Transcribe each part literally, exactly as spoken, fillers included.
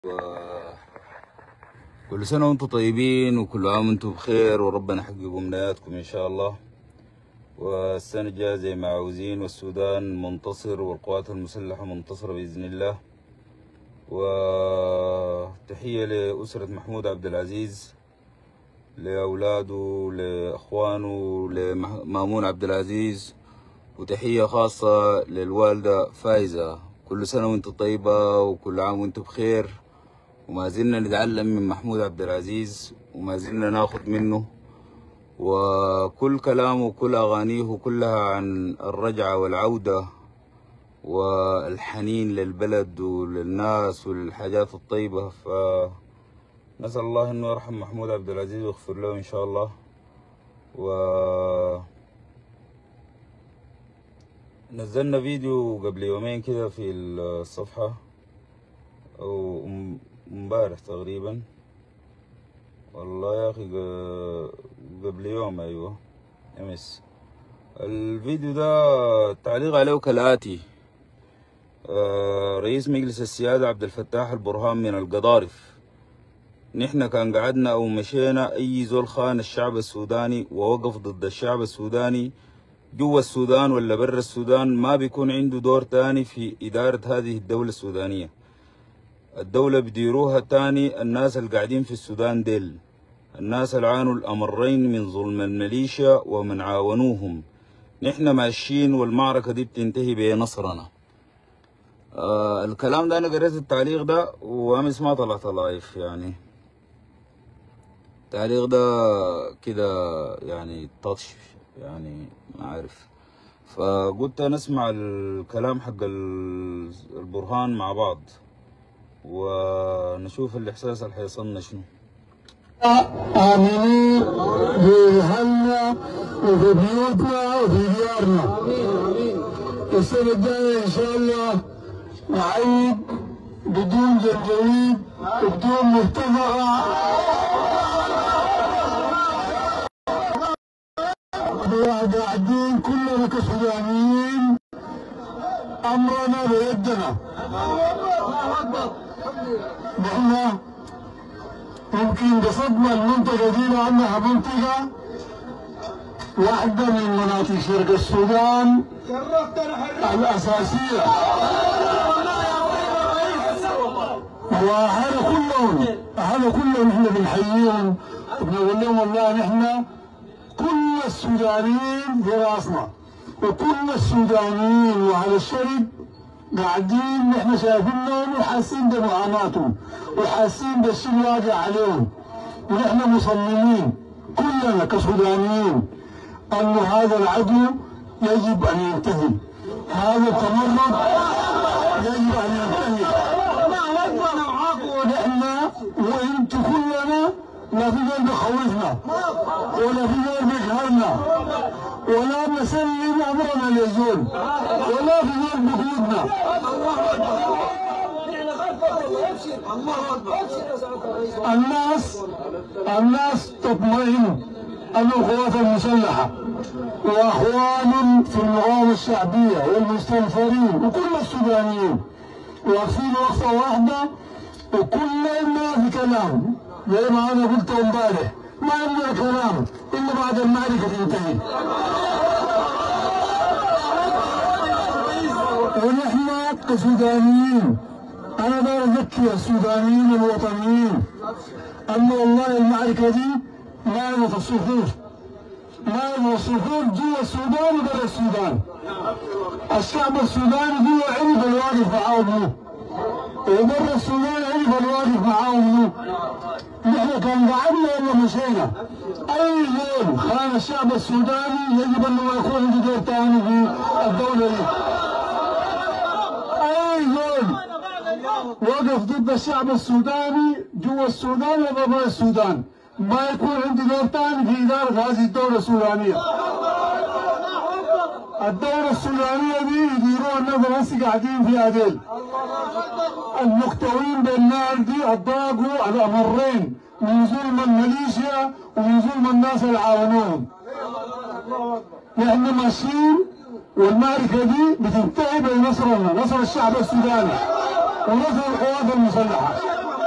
كل سنة وانتم طيبين وكل عام وانتم بخير وربنا يحقق أمنياتكم إن شاء الله. والسنة الجاية زي ما عاوزين والسودان منتصر والقوات المسلحة منتصرة بإذن الله. وتحية لأسرة محمود عبد العزيز، لأولاده، لأخوانه، لمامون عبد العزيز، وتحية خاصة للوالدة فايزة. كل سنة وانتم طيبة وكل عام وانتم بخير. وما زلنا نتعلم من محمود عبد العزيز وما زلنا ناخذ منه، وكل كلامه وكل أغانيه كلها عن الرجعة والعودة والحنين للبلد وللناس وللحاجات الطيبة. فنسأل الله إنه يرحم محمود عبد العزيز ويغفر له إن شاء الله. و نزلنا فيديو قبل يومين كده في الصفحة أو امبارح تقريبا، والله يا أخي قبل يوم، أيوة أمس. الفيديو ده التعليق عليه كالآتي: رئيس مجلس السيادة عبد الفتاح البرهان من القضارف، نحن كان قعدنا أو مشينا أي زول خان الشعب السوداني ووقف ضد الشعب السوداني جوا السودان ولا برا السودان ما بيكون عنده دور تاني في إدارة هذه الدولة السودانية. الدولة بديروها تاني الناس اللي قاعدين في السودان ديل، الناس اللي عانوا الأمرين من ظلم الميليشيا ومن عاونوهم. نحن ماشيين والمعركة دي بتنتهي بنصرنا. آه الكلام ده أنا قريت التعليق ده وأمس ما طلعت لايف، يعني التعليق ده كده يعني تاتش، يعني ما عارف. فقلت نسمع الكلام حق البرهان مع بعض ونشوف الإحساس اللي حيصلنا شنو. آمنين بأهلنا وفي بيوتنا وفي ديارنا. السنة الجاية إن شاء الله نعيد بدون جرجريد بدون مرتفعة، قاعدين كلنا كسودانيين أمرنا بيدنا. نحن ممكن بصدمة المنطقة دي لأنها منطقة واحدة من مناطق شرق السودان الأساسية، وهذا كلهم هذا كلهم احنا بنحييهم وبنقول لهم والله نحن كل السودانيين في راسنا، وكل السودانيين وعلى الشرق قاعدين نحن شايفينهم وحاسين بمعاناتهم وحاسين بالشيء الواقع عليهم، ونحن مصممين كلنا كسودانيين أن هذا العدو يجب أن ينتهي، هذا التمرد يجب أن ينتهي. ونحن وانتم كلنا لا في قلب خوفنا ولا في قلب يقهرنا ولا نسلم امرنا للزول ولا في قلب بيوتنا. الناس الناس تطمئن ان القوات المسلحه واخوان في المقاومه الشعبيه والمستنفرين وكل السودانيين واقفين وقفه واحده، وكلنا في كلام زي ما انا قلت امبارح، ما عندنا كلام الا بعد المعركه تنتهي. ونحن كسودانيين انا داير اذكر السودانيين الوطنيين ان والله المعركه دي معركه الصخور، معركه الصخور جوا السودان وبرا السودان. الشعب السوداني جوا عرف الواقف معاهم وبرا السودان عرف الواقف معاهم. نحن كان قعدنا ولا مشينا، اي زول خان الشعب السوداني يجب انه يكون عنده دور ثاني في الدوله دي. اي زول وقف ضد الشعب السوداني جوا السودان وبرا السودان ما يكون عنده دور ثاني في اداره هذه الدوله السودانيه. الدولة السودانية دي يديروها الناس هسه قاعدين في عدل. المحتوين بالنار دي أضاقوا على أمرين، من ظلم الميليشيا ومن ظلم الناس اللي عاونوهم. نحن ماشيين والمعركة دي بتنتهي بنصرنا، نصر الشعب السوداني ونصر القوات المسلحة.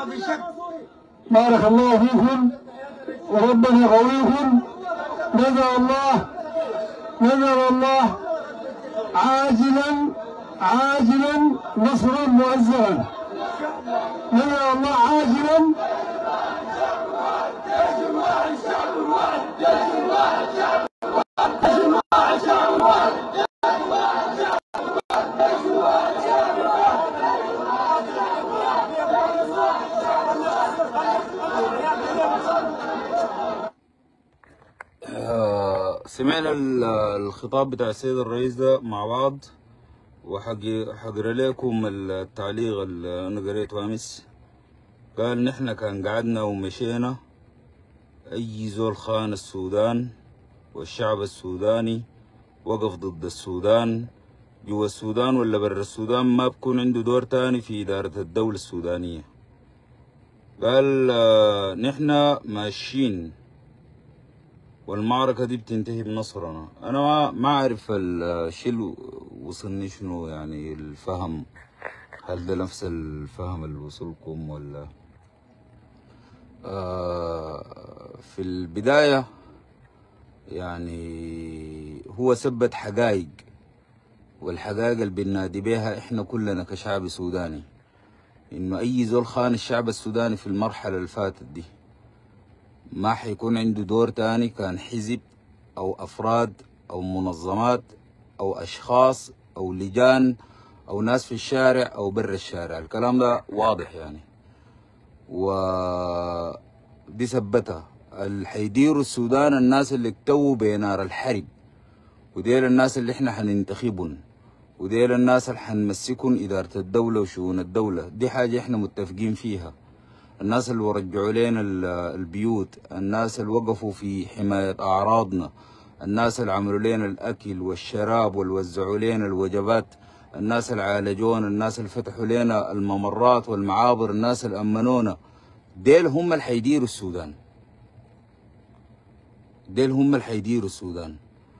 بارك الله فيكم وربنا يقويكم. نزل الله نزل الله عاجلا عاجلا نصرا مؤزرا. نزل الله عاجلا سمعنا الخطاب بتاع السيد الرئيس ده مع بعض، وحقرا لكم التعليق اللي انا قريته امس. قال نحن كان قعدنا ومشينا، اي زول خان السودان والشعب السوداني وقف ضد السودان جوا السودان ولا برا السودان ما بكون عنده دور تاني في ادارة الدولة السودانية. قال آه نحن ماشيين والمعركة دي بتنتهي بنصرنا. أنا ما ما أعرف الشيء اللي وصلني شنو، يعني الفهم، هل ده نفس الفهم اللي وصلكم ولا؟ آه في البداية يعني هو ثبت حقائق، والحقائق اللي بننادي بيها إحنا كلنا كشعب سوداني، إنه أي زول خان الشعب السوداني في المرحلة اللي فاتت دي ما حيكون عنده دور تاني، كان حزب أو أفراد أو منظمات أو أشخاص أو لجان أو ناس في الشارع أو برا الشارع. الكلام ده واضح يعني، ودي ثبتها. اللي حيديروا السودان الناس اللي اكتووا بنار الحرب، وديل الناس اللي احنا حننتخبهم، وديل الناس اللي حنمسكهم إدارة الدولة وشؤون الدولة. دي حاجة احنا متفقين فيها. الناس اللي ورجعوا لنا البيوت، الناس اللي وقفوا في حماية أعراضنا، الناس اللي عملوا لنا الأكل والشراب والوزعوا لنا الوجبات، الناس اللي عالجونا، الناس اللي فتحوا لنا الممرات والمعابر، الناس اللي أمنونا، ديل هم اللي حيديروا السودان. ديل هم اللي حيديروا السودان.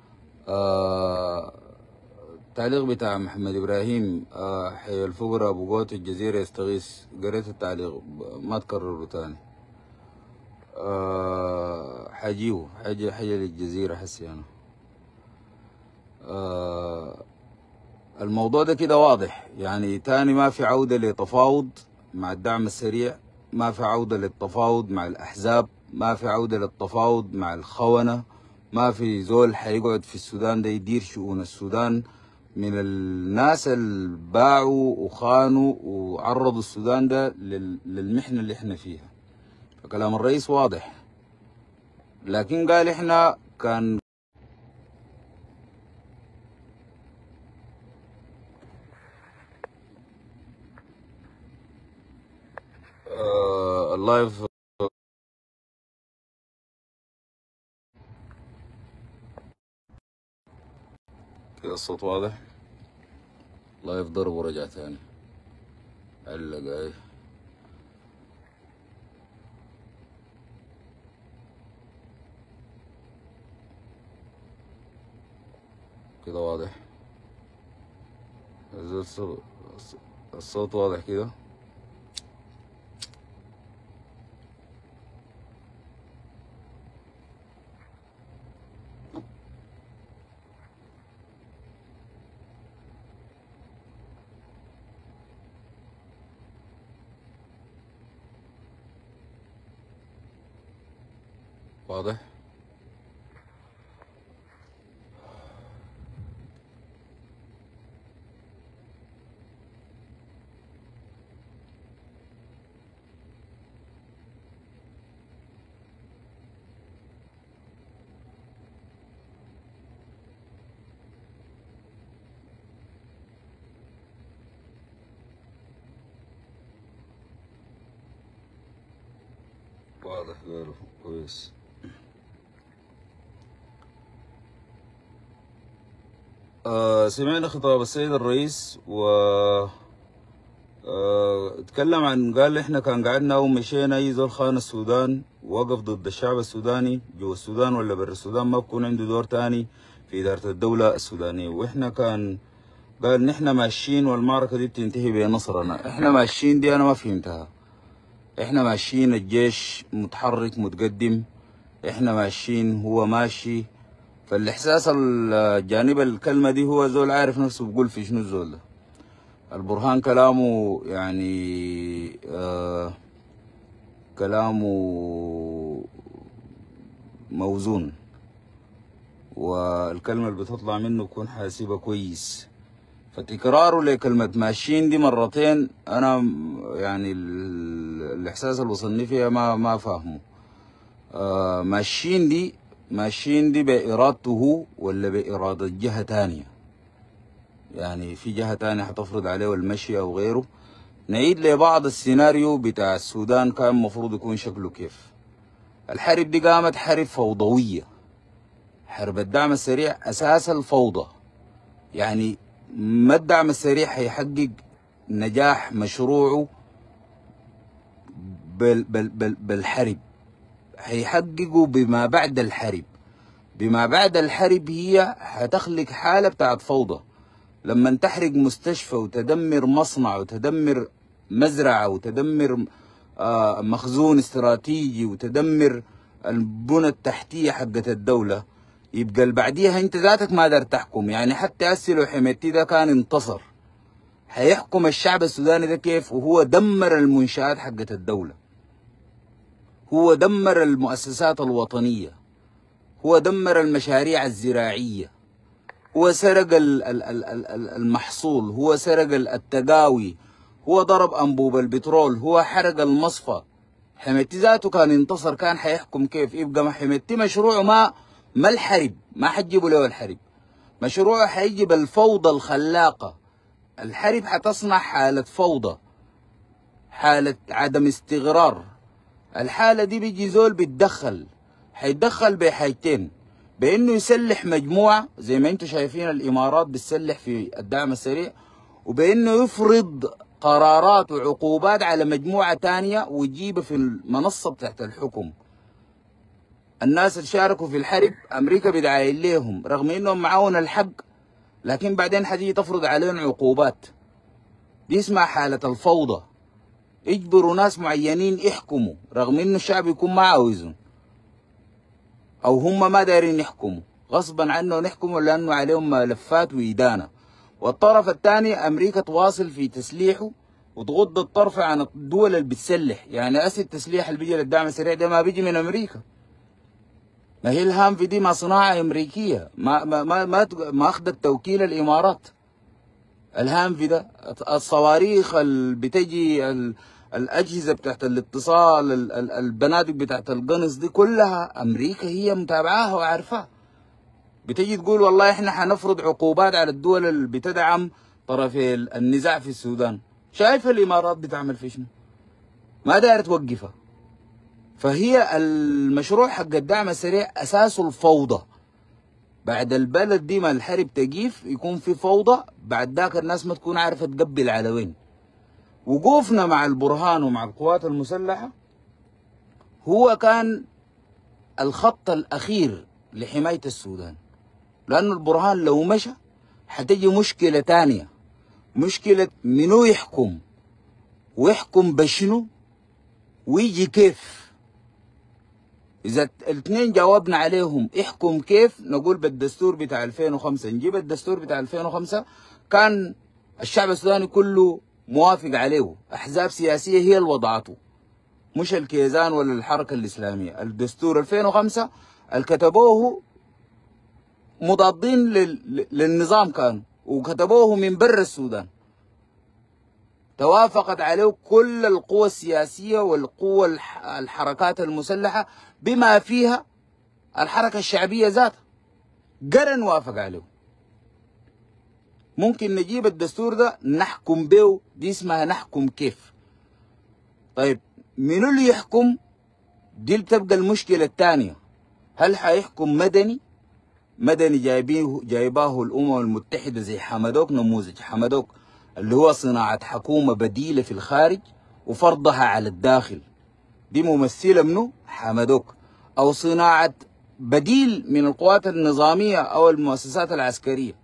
آه التعليق بتاع محمد إبراهيم، آه حي الفقراء أبو قوت الجزيرة يستغيث، قريت التعليق ما تكرره تاني. آه حجيه حاجة حاجة للجزيرة حسي أنا. آه الموضوع ده كده واضح يعني. تاني ما في عودة لتفاوض مع الدعم السريع، ما في عودة للتفاوض مع الأحزاب، ما في عودة للتفاوض مع الخونة، ما في زول حيقعد في السودان ده يدير شؤون السودان من الناس اللي باعوا وخانوا وعرضوا السودان ده للمحنة اللي احنا فيها. فكلام الرئيس واضح، لكن قال احنا كان آه اللايف كده الصوت واضح. لايف ضرب ورجع تاني، علق ايه. كده واضح، الصوت واضح كده. واضح. واضح غيره كويس. آه سمعنا خطاب السيد الرئيس و آه اتكلم عن، قال احنا كان قعدنا ومشينا اي زول خان السودان ووقف ضد الشعب السوداني جوا السودان ولا برا السودان ما بكون عنده دور تاني في إدارة الدولة السودانية. واحنا كان قال نحن ماشيين والمعركة دي بتنتهي بنصرنا. احنا ماشيين دي انا ما فهمتها. احنا ماشيين، الجيش متحرك متقدم، احنا ماشيين هو ماشي. فالاحساس الجانب الكلمة دي هو زول عارف نفسه بيقول في شنو الزول ده. البرهان كلامه يعني آه كلامه موزون، والكلمة اللي بتطلع منه بكون حاسبها كويس. فتكراره لكلمة ماشيين دي مرتين أنا يعني الإحساس اللي وصلني فيها ما ما فاهمه. آه ماشيين دي ماشيين دي بإرادته ولا بإرادة جهة تانية؟ يعني في جهة تانية حتفرض عليه المشي أو غيره. نعيد لبعض السيناريو بتاع السودان كان مفروض يكون شكله كيف. الحرب دي قامت حرب فوضوية. حرب الدعم السريع أساس الفوضى. يعني ما الدعم السريع هيحقق نجاح مشروعه بال بال بال بالحرب، هيحققه بما بعد الحرب. بما بعد الحرب هي هتخلق حالة بتاعت فوضى. لما تحرق مستشفى وتدمر مصنع وتدمر مزرعة وتدمر آه مخزون استراتيجي وتدمر البنى التحتية حقت الدولة، يبقى اللي بعديها انت ذاتك ما قدرت تحكم. يعني حتى أسلو حميتي ده كان انتصر، هيحكم الشعب السوداني ده كيف وهو دمر المنشآت حقت الدولة، هو دمر المؤسسات الوطنية، هو دمر المشاريع الزراعية، هو سرق المحصول، هو سرق التقاوي، هو ضرب أنبوب البترول، هو حرق المصفى. حميتي ذاته كان انتصر، كان حيحكم كيف؟ يبقى حميتي مشروعه ما ما الحرب، ما حتجيبوا له الحرب، مشروعه حيجيب الفوضى الخلاقة. الحرب حتصنع حالة فوضى، حالة عدم استقرار. الحالة دي بيجي زول بيتدخل، حيتدخل بحاجتين: بانه يسلح مجموعة زي ما انتم شايفين الامارات بتسلح في الدعم السريع، وبانه يفرض قرارات وعقوبات على مجموعة تانية ويجيبها في المنصة تحت الحكم. الناس اللي شاركوا في الحرب امريكا بتعاين لهم رغم انهم معاون الحق، لكن بعدين حتيجي تفرض عليهم عقوبات. دي اسمها حالة الفوضى. يجبروا ناس معينين يحكموا رغم انه الشعب يكون ما عاوزهم، او هم ما دايرين يحكموا، غصبا عنه نحكموا لانه عليهم ملفات وإدانة. والطرف الثاني امريكا تواصل في تسليحه وتغض الطرف عن الدول اللي بتسلح. يعني اسي التسليح اللي بيجي للدعم السريع ده ما بيجي من امريكا، ما هي الهانفي دي ما صناعة امريكية، ما ما ما ما, ما اخذت توكيل الامارات. الهانفي ده الصواريخ اللي بتجي، الأجهزة بتاعت الاتصال، البنادق بتاعت القنص دي كلها أمريكا هي متابعاها وعارفاها. بتجي تقول والله إحنا حنفرض عقوبات على الدول اللي بتدعم طرفي النزاع في السودان. شايف الإمارات بتعمل في شنو؟ ما داير توقفها. فهي المشروع حق الدعم السريع أساسه الفوضى. بعد البلد دي ما الحرب تقيف يكون في فوضى، بعد ذاك الناس ما تكون عارفة تقبل على وين. وقوفنا مع البرهان ومع القوات المسلحة هو كان الخط الأخير لحماية السودان، لأنه البرهان لو مشى حتجي مشكلة تانية، مشكلة منو يحكم ويحكم بشنو ويجي كيف. إذا الاثنين جاوبنا عليهم احكم كيف، نقول بالدستور بتاع ألفين وخمسة. نجيب الدستور بتاع ألفين وخمسة كان الشعب السوداني كله موافق عليه، أحزاب سياسية هي اللي وضعته، مش الكيزان ولا الحركة الإسلامية. الدستور ألفين وخمسة اللي كتبوه مضادين للنظام كانوا، وكتبوه من برا السودان، توافقت عليه كل القوى السياسية والقوى الحركات المسلحة بما فيها الحركة الشعبية ذاتها، قرن وافق عليه. ممكن نجيب الدستور ده نحكم به، دي اسمها نحكم كيف. طيب منو اللي يحكم؟ دي بتبقى المشكلة الثانية. هل حيحكم مدني؟ مدني جايبيه جايباه الأمم المتحدة زي حمدوك، نموذج حمدوك اللي هو صناعة حكومة بديلة في الخارج وفرضها على الداخل، دي ممثلة منه حمدوك. أو صناعة بديل من القوات النظامية أو المؤسسات العسكرية،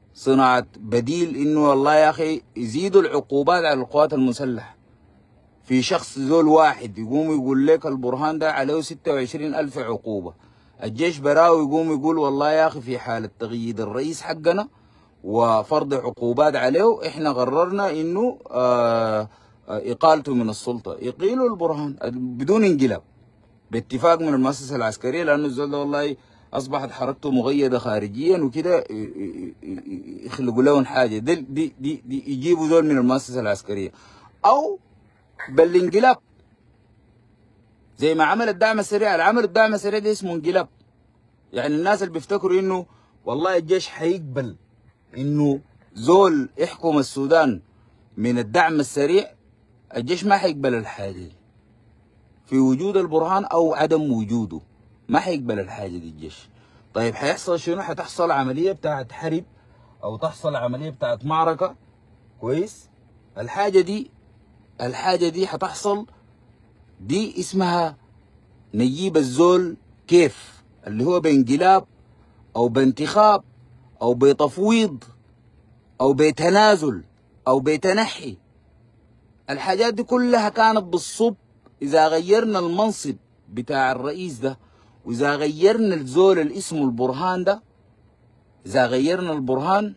صناعة بديل إنه والله يا أخي يزيدوا العقوبات على القوات المسلحة. في شخص زول واحد يقوم يقول لك البرهان ده عليه ستة وعشرين ألف عقوبة، الجيش براو يقوم يقول والله يا أخي في حالة تغيير الرئيس حقنا وفرض عقوبات عليه احنا قررنا انه آه اقالته من السلطة، يقيلوا البرهان بدون انقلاب باتفاق من المؤسسة العسكرية، لأنه الزول ده والله أصبحت حركته مغيدة خارجيا وكده يخلقوا لهم حاجة دي, دي, دي, دي يجيبوا زول من المؤسسة العسكرية، أو بالانقلاب زي ما عمل الدعم السريع. العمل الدعم السريع ده اسمه انقلاب. يعني الناس اللي بيفتكروا إنه والله الجيش حيقبل إنه زول يحكم السودان من الدعم السريع، الجيش ما حيقبل الحاجة دي في وجود البرهان أو عدم وجوده، ما حيقبل الحاجة دي الجيش. طيب حيحصل شنو؟ حتحصل عملية بتاعت حرب أو تحصل عملية بتاعت معركة، كويس؟ الحاجة دي الحاجة دي حتحصل، دي اسمها نجيب الزول كيف، اللي هو بانقلاب أو بانتخاب أو بتفويض أو بتنازل أو بتنحي. الحاجات دي كلها كانت بالصب إذا غيرنا المنصب بتاع الرئيس ده، وإذا غيرنا الزول اللي اسمه البرهان ده، إذا غيرنا البرهان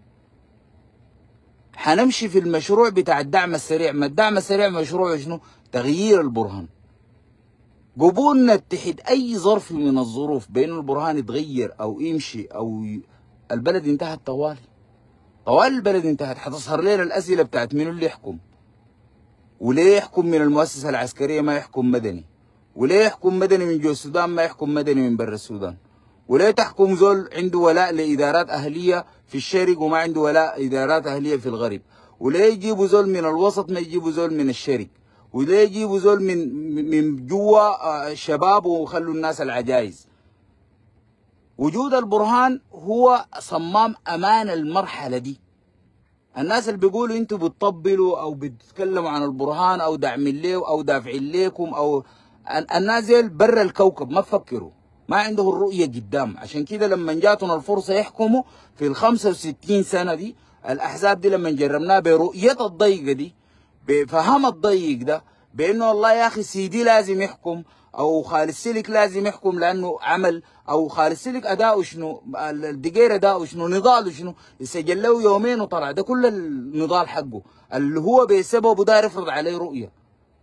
حنمشي في المشروع بتاع الدعم السريع. ما الدعم السريع مشروع شنو؟ تغيير البرهان. قبولنا تحت أي ظرف من الظروف بأن البرهان يتغير أو يمشي أو ي... البلد انتهت طوالي. طوال البلد انتهت. حتصهر لنا الأسئلة بتاعت مين اللي يحكم، وليه يحكم من المؤسسة العسكرية ما يحكم مدني، وليه يحكم مدني من جوا السودان ما يحكم مدني من برا السودان، وليه تحكم زول عنده ولاء لإدارات أهلية في الشرق وما عنده ولاء إدارات أهلية في الغرب، وليه يجيبوا زول من الوسط ما يجيبوا زول من الشرق، وليه يجيبوا زول من من جوا الشباب وخلوا الناس العجائز. وجود البرهان هو صمام أمان المرحلة دي. الناس اللي بيقولوا انتوا بتطبلوا او بتتكلموا عن البرهان او داعمين ليه او دافعين ليكم، او الناس دي برا الكوكب ما بفكروا، ما عنده الرؤيه قدام. عشان كده لما جاتنا الفرصه يحكموا في ال خمسة وستين سنه دي، الاحزاب دي لما جربناها برؤيه الضيقه دي، بفهم الضيق ده، بانه والله يا اخي سيدي لازم يحكم او خالد سلك لازم يحكم لانه عمل، او خالد سلك اداؤه شنو، الدقير اداؤه شنو، نضاله شنو، يسجل له يومين وطلع، ده كل النضال حقه اللي هو بسببه داير يفرض عليه رؤيه.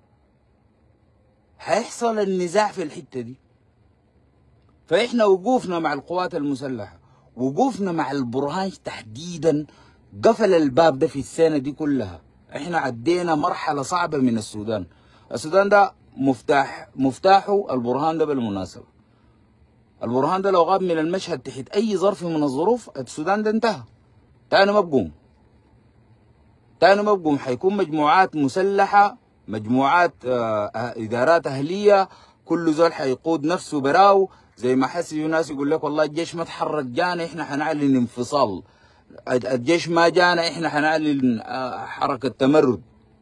هيحصل النزاع في الحته دي. فاحنا وقوفنا مع القوات المسلحه، وقوفنا مع البرهان تحديدا، قفل الباب ده في السنه دي كلها. احنا عدينا مرحله صعبه من السودان. السودان ده مفتاح مفتاحه البرهان ده بالمناسبه. البرهان ده لو غاب من المشهد تحت اي ظرف من الظروف، السودان ده انتهى. تاني ما بقوم. تاني ما بقوم. حيكون مجموعات مسلحه، مجموعات آه ادارات اهليه، كل زول حيقود نفسه براو، زي ما حسي ناس يقول لك والله الجيش ما تحرك جانا احنا حنعلن انفصال، الجيش ما جانا احنا حنعلن آه حركه تمرد،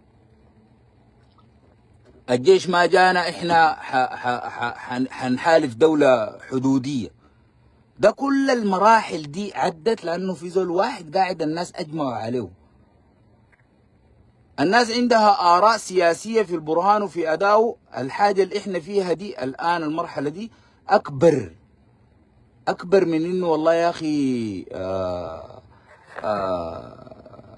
الجيش ما جانا احنا حنحالف دولة حدودية. ده كل المراحل دي عدت لانه في زول واحد قاعد الناس اجمعوا عليه. الناس عندها آراء سياسية في البرهان وفي أداؤه. الحاجة اللي احنا فيها دي الآن المرحلة دي أكبر أكبر من إنه والله يا أخي آآ آآ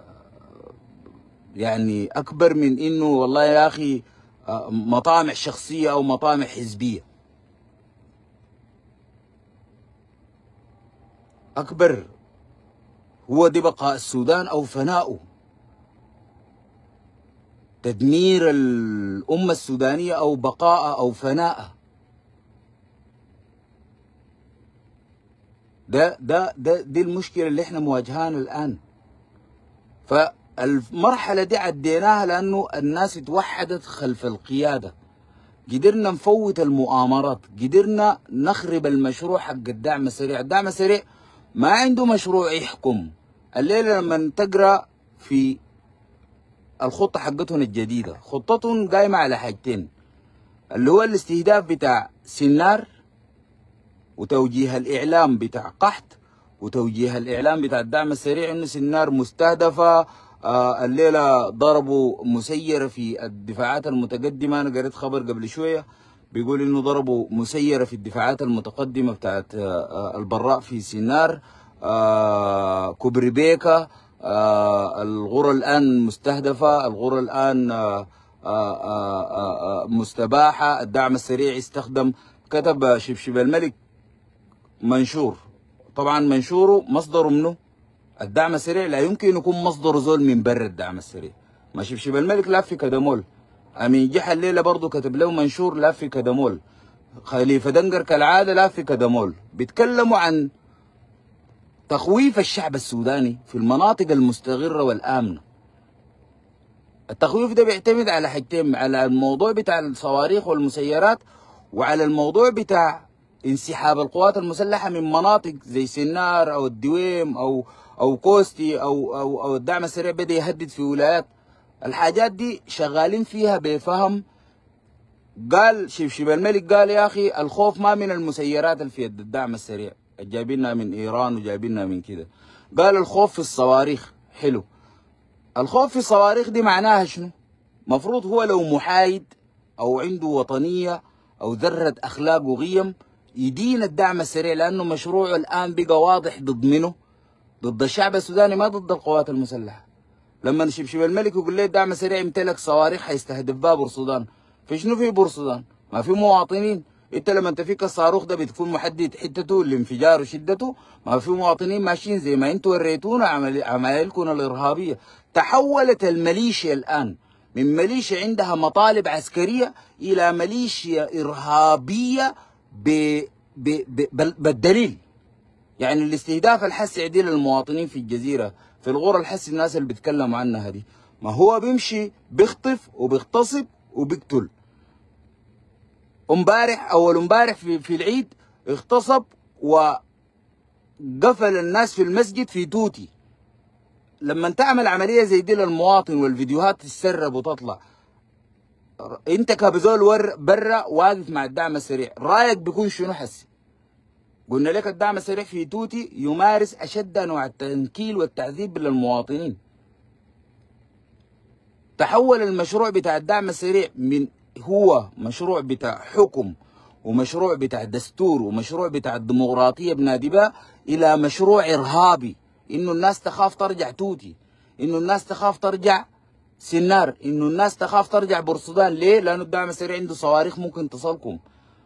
يعني أكبر من إنه والله يا أخي مطامع شخصية أو مطامع حزبية. أكبر هو دي بقاء السودان أو فناؤه، تدمير الأمة السودانية أو بقاءها أو فناءها. ده ده ده دي المشكلة اللي احنا مواجهانا الآن. فالمرحلة دي عديناها لأنه الناس اتوحدت خلف القيادة. قدرنا نفوت المؤامرات، قدرنا نخرب المشروع حق الدعم السريع. الدعم السريع ما عنده مشروع يحكم. الليلة لما تقرأ في الخطة حقتهم الجديدة، خطتهم قايمة على حاجتين، اللي هو الاستهداف بتاع سنار، وتوجيه الإعلام بتاع قحط، وتوجيه الإعلام بتاع الدعم السريع إنه سنار مستهدفة آه الليله ضربوا مسيره في الدفاعات المتقدمه. انا قريت خبر قبل شويه بيقول انه ضربوا مسيره في الدفاعات المتقدمه بتاعت آه البراء في سينار. آه كوبري بيكا آه الغرة الان مستهدفه، الغرة الان آه آه آه آه مستباحه. الدعم السريع استخدم، كتب شبشب الملك منشور، طبعا منشوره مصدره منه الدعم السريع، لا يمكن يكون مصدره زول من برا الدعم السريع. ما شبشب الملك لاف في كدمول، امين جحا الليله برضه كتب له منشور لاف في كدمول، خليفه دنقر كالعاده لاف في كدمول. بيتكلموا عن تخويف الشعب السوداني في المناطق المستقره والامنه. التخويف ده بيعتمد على حاجتين، على الموضوع بتاع الصواريخ والمسيرات، وعلى الموضوع بتاع انسحاب القوات المسلحه من مناطق زي سنار او الدويم او او كوستي او او او الدعم السريع بدا يهدد في ولايات. الحاجات دي شغالين فيها بفهم. قال شبشب الملك قال يا اخي الخوف ما من المسيرات اللي في يد الدعم السريع جايبينها من ايران وجايبينها من كده، قال الخوف في الصواريخ. حلو، الخوف في الصواريخ دي معناها شنو؟ مفروض هو لو محايد او عنده وطنيه او ذره اخلاق وقيم يدين الدعم السريع، لانه مشروعه الان بقى واضح ضد منه؟ ضد الشعب السوداني، ما ضد القوات المسلحه. لما شبشب الملك يقول لي الدعم السريع يمتلك صواريخ حيستهدف بها بورسودان، في شنو في بورسودان؟ ما في مواطنين. انت لما تفيك الصاروخ ده بتكون محدد حتته الانفجار وشدته، ما في مواطنين ماشيين زي ما انتوا وريتونا عمايلكم الارهابيه. تحولت الميليشيا الان من ميليشيا عندها مطالب عسكريه الى ميليشيا ارهابيه ب... ب... ب... بالدليل. يعني الاستهداف الحسي عديل للمواطنين في الجزيره، في الغرة الحسي الناس اللي بيتكلموا عنها دي، ما هو بيمشي بيخطف وبيغتصب وبيقتل. امبارح اول امبارح في, في العيد اغتصب وقفل الناس في المسجد في توتي. لما تعمل عمليه زي دي للمواطن والفيديوهات تتسرب وتطلع، انت كبزول ور برا واقف مع الدعم السريع، رايك بيكون شنو حسي؟ قلنا لك الدعم السريع في توتي يمارس اشد انواع التنكيل والتعذيب للمواطنين. تحول المشروع بتاع الدعم السريع من هو مشروع بتاع حكم ومشروع بتاع دستور ومشروع بتاع الديمقراطيه بنادبها الى مشروع ارهابي، انه الناس تخاف ترجع توتي، انه الناس تخاف ترجع سنار، انه الناس تخاف ترجع بورسودان. ليه؟ لانه الدعم السريع عنده صواريخ ممكن تصلكم.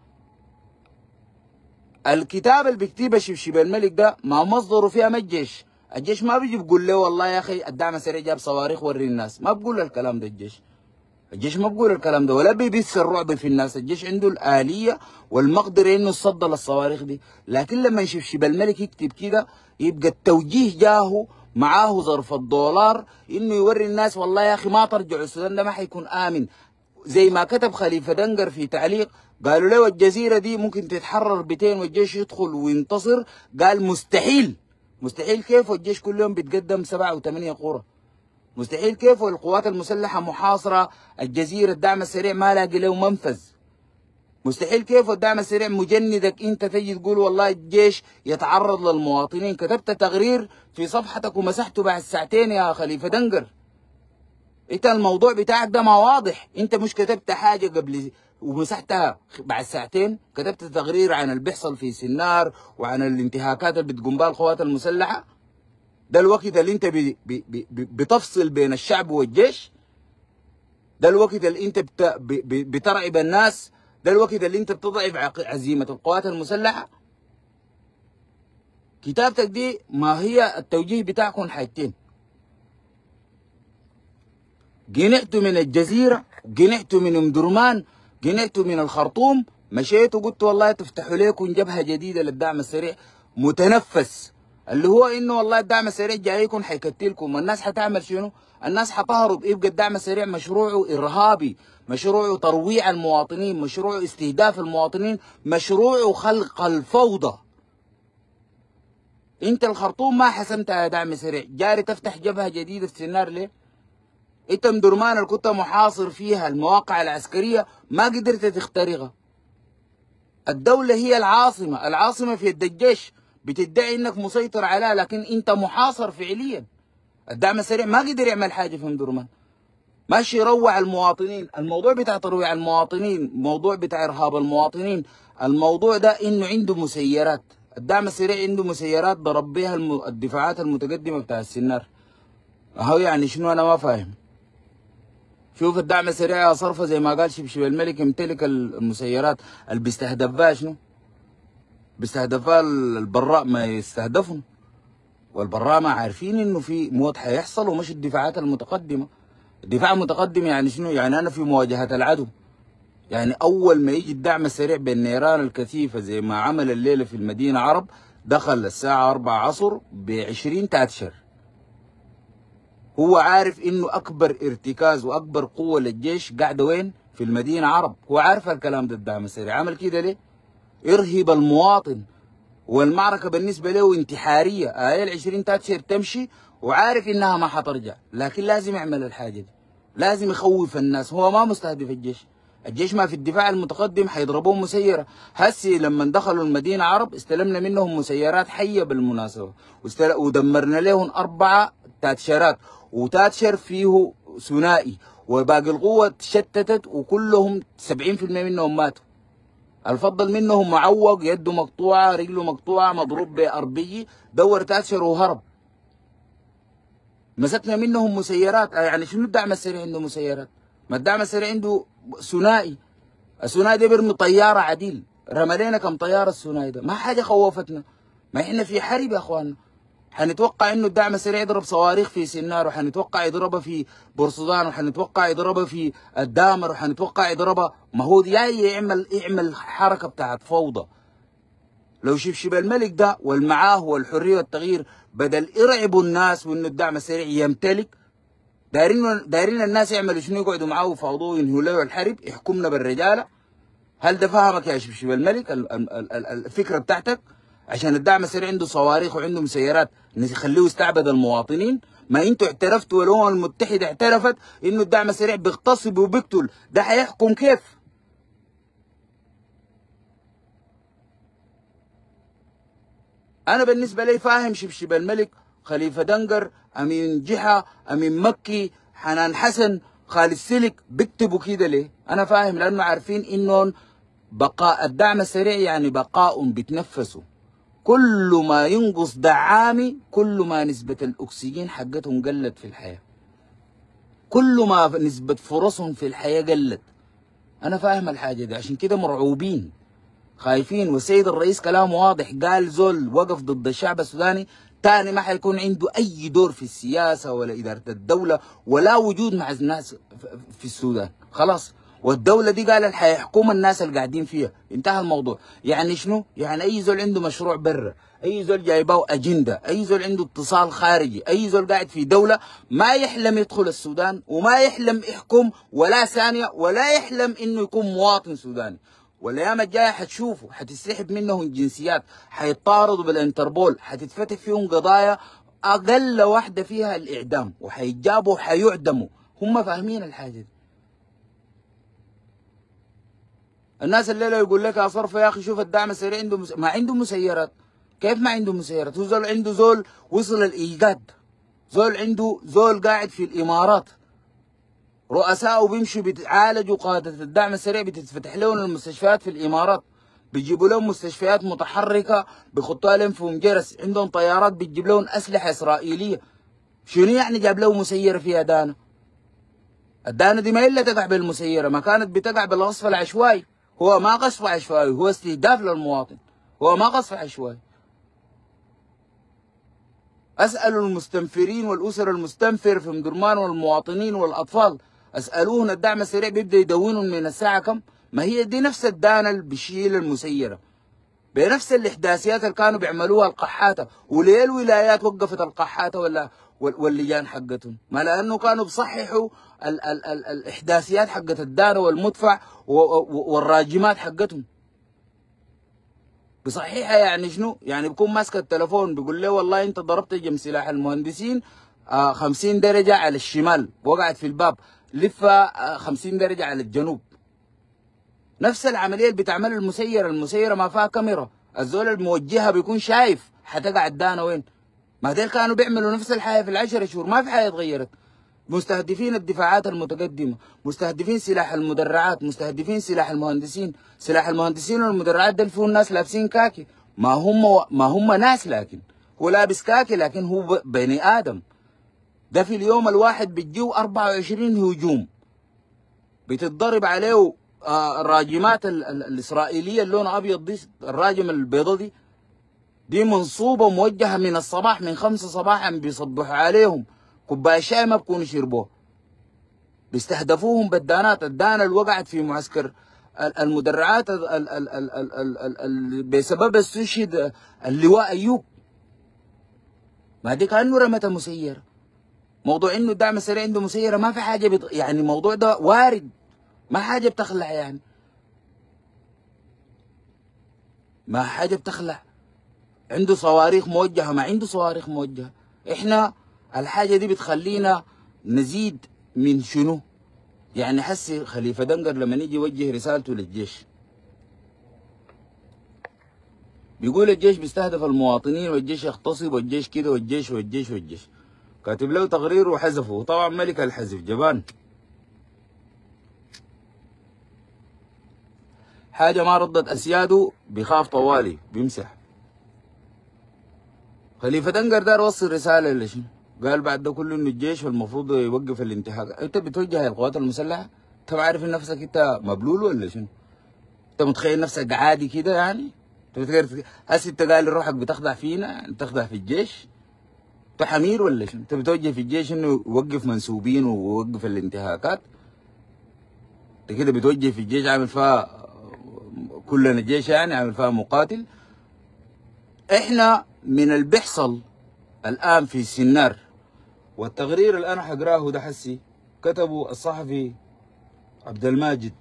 الكتاب اللي بيكتبها شبشب الملك ده ما مصدره فيها ما الجيش. الجيش ما بيجي بيقول له والله يا اخي الدعم السريع جاب صواريخ وري الناس، ما بقول الكلام ده الجيش. الجيش ما بقول الكلام ده ولا بيبث الرعب في الناس. الجيش عنده الآلية والمقدرة انه يصدى للصواريخ دي. لكن لما شبشب الملك يكتب كده يبقى التوجيه جاهه معاه ظرف الدولار انه يوري الناس والله يا اخي ما ترجعوا السودان ده ما حيكون امن. زي ما كتب خليفه دنقر في تعليق، قالوا له الجزيره دي ممكن تتحرر بيتين والجيش يدخل وينتصر، قال مستحيل. مستحيل كيف والجيش كل يوم بيتقدم سبعه وثمانيه قرى؟ مستحيل كيف والقوات المسلحه محاصره الجزيره، الدعم السريع ما لاقي له منفذ؟ مستحيل كيف والدعم السريع مجندك انت تجي تقول والله الجيش يتعرض للمواطنين؟ كتبت تقرير في صفحتك ومسحته بعد ساعتين يا خليفه دنقر. انت الموضوع بتاعك ده ما واضح، انت مش كتبت حاجه قبل ومسحتها بعد ساعتين؟ كتبت تقرير عن اللي بيحصل في سنار وعن الانتهاكات اللي بتقوم بها القوات المسلحه. ده الوقت اللي انت بي بي بي بتفصل بين الشعب والجيش؟ ده الوقت اللي انت بت بي بترعب الناس؟ ده الوقت اللي انت بتضعف عزيمه القوات المسلحه؟ كتابتك دي ما هي التوجيه بتاعكم حاجتين. جنحتوا من الجزيره، جنحتوا من ام درمان، جنحتوا من الخرطوم، مشيتوا قلتوا والله تفتحوا لكم جبهه جديده للدعم السريع متنفس، اللي هو انه والله الدعم السريع جايكم حيكتلكم. الناس حتعمل شنو؟ الناس حتهرب. يبقى الدعم السريع مشروعه ارهابي، مشروعه ترويع المواطنين، مشروعه استهداف المواطنين، مشروعه خلق الفوضى. انت الخرطوم ما حسمتها يا دعم سريع، جاري تفتح جبهه جديده في سنار ليه؟ انت ام درمان اللي كنت محاصر فيها المواقع العسكريه ما قدرت تخترقها. الدوله هي العاصمه، العاصمه في يد الجيش، بتدعي انك مسيطر عليها لكن انت محاصر فعليا. الدعم السريع ما قدر يعمل حاجه في ام درمان، ماشي يروع المواطنين. الموضوع بتاع ترويع المواطنين، موضوع بتاع ارهاب المواطنين، الموضوع ده انه عنده مسيرات. الدعم السريع عنده مسيرات ضرب بها الم... الدفاعات المتقدمه بتاع السنار. هو يعني شنو؟ انا ما فاهم. شوف الدعم السريع يا صرفه زي ما قال شبشب الملك يمتلك المسيرات اللي بيستهدفها شنو؟ بيستهدفها البراء ما يستهدفهم، والبراء ما عارفين انه في موت حيحصل ومش الدفاعات المتقدمه. الدفاع المتقدم يعني شنو؟ يعني انا في مواجهه العدو. يعني اول ما يجي الدعم السريع بالنيران الكثيفه زي ما عمل الليله في المدينه عرب، دخل الساعه أربعة عصر ب عشرين تاتشر. هو عارف انه اكبر ارتكاز واكبر قوه للجيش قاعده وين؟ في المدينه عرب. هو عارف الكلام ده. الدعم السريع عمل كده ليه؟ يرهب المواطن، والمعركه بالنسبه له انتحاريه. آية ال عشرين تاتشر تمشي وعارف انها ما حترجع، لكن لازم يعمل الحاجه دي، لازم يخوف الناس. هو ما مستهدف الجيش، الجيش ما في الدفاع المتقدم حيضربوهم مسيره. هسي لما دخلوا المدينه عرب استلمنا منهم مسيرات حيه بالمناسبه، ودمرنا لهم اربعه تاتشرات، وتاتشر فيه ثنائي، وباقي القوه تشتتت وكلهم سبعين بالمئة منهم ماتوا. الفضل منهم معوق، يده مقطوعه، رجله مقطوعه، مضروب بأربية، دور تاتشر وهرب. مسكنا منهم مسيرات. يعني شنو الدعم السريع عنده مسيرات؟ ما الدعم السريع عنده ثنائي. الثنائي ده بيرمي طياره عديل، رمى لنا كم طياره الثنائي ده، ما حاجه خوفتنا. ما احنا في حرب يا اخواننا. حنتوقع انه الدعم السريع يضرب صواريخ في سنار، وحنتوقع يضربها في بورسودان، وحنتوقع يضربها في الدامر، وحنتوقع يضربها. ما هو جاي يعمل يعمل حركه بتاعت فوضى. لو شبشب الملك ده والمعاه والحريه والتغيير بدل يرعبوا الناس وانه الدعم السريع يمتلك، دايرين دايرين الناس يعملوا شنو؟ يقعدوا معاه ويفاوضوه وينهوا له الحرب، يحكمنا بالرجاله. هل ده فهمك يا شبشب الملك الفكره بتاعتك؟ عشان الدعم السريع عنده صواريخ وعنده مسيرات يخليه يستعبد المواطنين. ما انتوا اعترفتوا والامم المتحده اعترفت انه الدعم السريع بيغتصب وبيقتل، ده حيحكم كيف؟ انا بالنسبه لي فاهم شبشب الملك، خليفه دنقر، امين جحا، امين مكي، حنان حسن، خالد سلك بيكتبوا كده ليه؟ انا فاهم، لانه عارفين انهم بقاء الدعم السريع يعني بقاء بيتنفسوا. كل ما ينقص دعامي كل ما نسبة الأكسجين حقتهم قلت في الحياة، كل ما نسبة فرصهم في الحياة قلت. أنا فاهم الحاجة دي، عشان كده مرعوبين خايفين. والسيد الرئيس كلامه واضح، قال زول وقف ضد الشعب السوداني تاني ما حيكون عنده أي دور في السياسة ولا إدارة الدولة ولا وجود مع الناس في السودان. خلاص، والدولة دي قال حيحكم الناس اللي قاعدين فيها، انتهى الموضوع. يعني شنو؟ يعني أي زول عنده مشروع برا، أي زول جايباه أجندة، أي زول عنده اتصال خارجي، أي زول قاعد في دولة ما يحلم يدخل السودان وما يحلم يحكم ولا ثانية، ولا يحلم إنه يكون مواطن سوداني. والايام الجايه حتشوفوا حتسحب منهم الجنسيات، حيطاردوا بالانتربول، حتتفتح فيهم قضايا اقل واحده فيها الاعدام، وحيجابوا وحيعدموا. هم فاهمين الحاجه دي. الناس الليله يقول لك يا صرفه يا اخي شوف الدعم السريع عنده مس... ما عنده مسيرات. كيف ما عنده مسيرات؟ هو زول عنده زول وصل الايجاد، زول عنده زول قاعد في الامارات، رؤساء بيمشوا بيتعالجوا، قادة الدعم السريع بتتفتح لهم المستشفيات في الإمارات، بيجيبوا لهم مستشفيات متحركة بيخطوها لهم في جرس، عندهم طيارات بتجيب لهم أسلحة إسرائيلية. شنو يعني جاب له مسيرة فيها دانا؟ الدانا دي ما إلا تقع بالمسيرة، ما كانت بتقع بالغصف العشوائي. هو ما قصف عشوائي، هو استهداف للمواطن، هو ما قصف عشوائي. أسألوا المستنفرين والأسر المستنفر في ام درمان والمواطنين والأطفال، اسالوهم الدعم السريع بيبدا يدونهم من الساعه كم؟ ما هي دي نفس الدانه اللي بيشيل المسيره، بنفس الاحداثيات اللي كانوا بيعملوها القحاته. وليه الولايات وقفت القحاته ولا واللجان حقتهم؟ ما لانه كانوا بيصححوا ال ال ال الاحداثيات حقت الدانه والمدفع والراجمات حقتهم. بصحيحه يعني شنو؟ يعني بيكون ماسك التليفون بيقول له والله انت ضربت جم سلاح المهندسين آه خمسين درجه على الشمال، وقعت في الباب لفه خمسين درجة على الجنوب. نفس العملية اللي بتعمل المسيرة، المسيرة ما فيها كاميرا، الزول الموجهها بيكون شايف حتقع الدانة وين. ما ديل كانوا بيعملوا نفس الحاجه في العشر شهور، ما في حاجه اتغيرت. مستهدفين الدفاعات المتقدمه، مستهدفين سلاح المدرعات، مستهدفين سلاح المهندسين. سلاح المهندسين والمدرعات دول فيهم ناس لابسين كاكي، ما هم ما هم ناس، لكن هو لابس كاكي لكن هو بني ادم. ده في اليوم الواحد بتجيه أربعة وعشرين هجوم، بتتضرب عليه آه الراجمات ال ال الاسرائيليه اللون ابيض دي، الراجم البيضه دي دي منصوبه موجهه من الصباح، من خمسة صباحا بيصبحوا عليهم كوبايه شاي ما بكونوا شربوه، بيستهدفوهم بالدانات. الدانه اللي وقعت في معسكر المدرعات ال ال ال ال ال ال ال ال بسبب استشهد اللواء ايوب، ما دي كانه رمتها مسيره. موضوع انه الدعم السريع عنده مسيره ما في حاجه بيط... يعني الموضوع ده وارد، ما حاجه بتخلع، يعني ما حاجه بتخلع. عنده صواريخ موجهه، ما عنده صواريخ موجهه. احنا الحاجه دي بتخلينا نزيد من شنو؟ يعني حسي خليفه دنقر لما يجي يوجه رسالته للجيش بيقول الجيش بيستهدف المواطنين والجيش يغتصب والجيش كده والجيش والجيش والجيش. كاتب له تقرير وحذفه، طبعا ملك الحذف جبان. حاجه ما ردت اسياده بيخاف طوالي بيمسح. خليفه دنقر دار وصل رساله لشنو؟ قال بعد ده كله انه الجيش المفروض يوقف الانتهاك. انت بتوجه القوات المسلحه؟ انت ما عارف نفسك انت مبلول ولا شنو؟ انت متخيل نفسك عادي كده يعني؟ انت بتقدر هسه انت قال روحك بتخدع فينا، بتخدع في الجيش؟ انت حمير ولا شنو؟ انت بتوجه في الجيش انه يوقف منسوبين ويوقف الانتهاكات؟ انت كده بتوجه في الجيش عامل فيها كلنا الجيش يعني عامل فيها مقاتل؟ احنا من اللي بيحصل الان في سنار، والتقرير اللي انا حقراه ده حسي كتبه الصحفي عبد الماجد،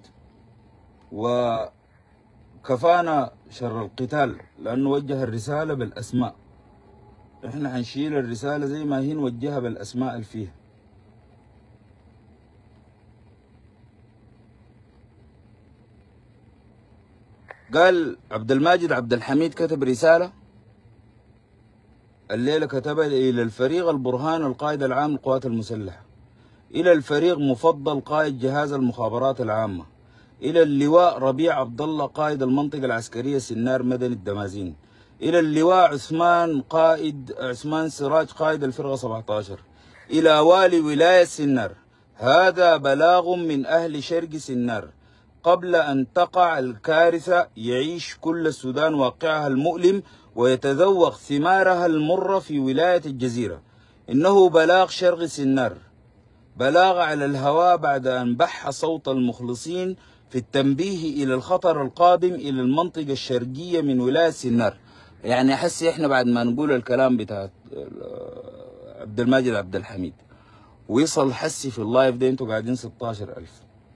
وكفانا شر القتال لانه وجه الرساله بالاسماء. احنا حنشيل الرساله زي ما هي نوجهها بالاسماء اللي فيها. قال عبد الماجد عبد الحميد كتب رساله الليله، كتبها الى الفريق البرهان القائد العام للقوات المسلحه، الى الفريق مفضل قائد جهاز المخابرات العامه، الى اللواء ربيع عبد الله قائد المنطقه العسكريه سنار مدني الدمازين، الى اللواء عثمان قائد عثمان سراج قائد الفرقه سبعة عشر، الى والي ولايه سنار: هذا بلاغ من اهل شرق سنار قبل ان تقع الكارثه يعيش كل السودان واقعها المؤلم ويتذوق ثمارها المره في ولايه الجزيره. انه بلاغ شرق سنار، بلاغ على الهواء بعد أن بح صوت المخلصين في التنبيه إلى الخطر القادم إلى المنطقة الشرقية من ولاية سنار. يعني أحس إحنا بعد ما نقول الكلام بتاع عبد الماجد عبد الحميد ويصل حسي في اللايف ده أنتوا قاعدين ستة عشر ألف،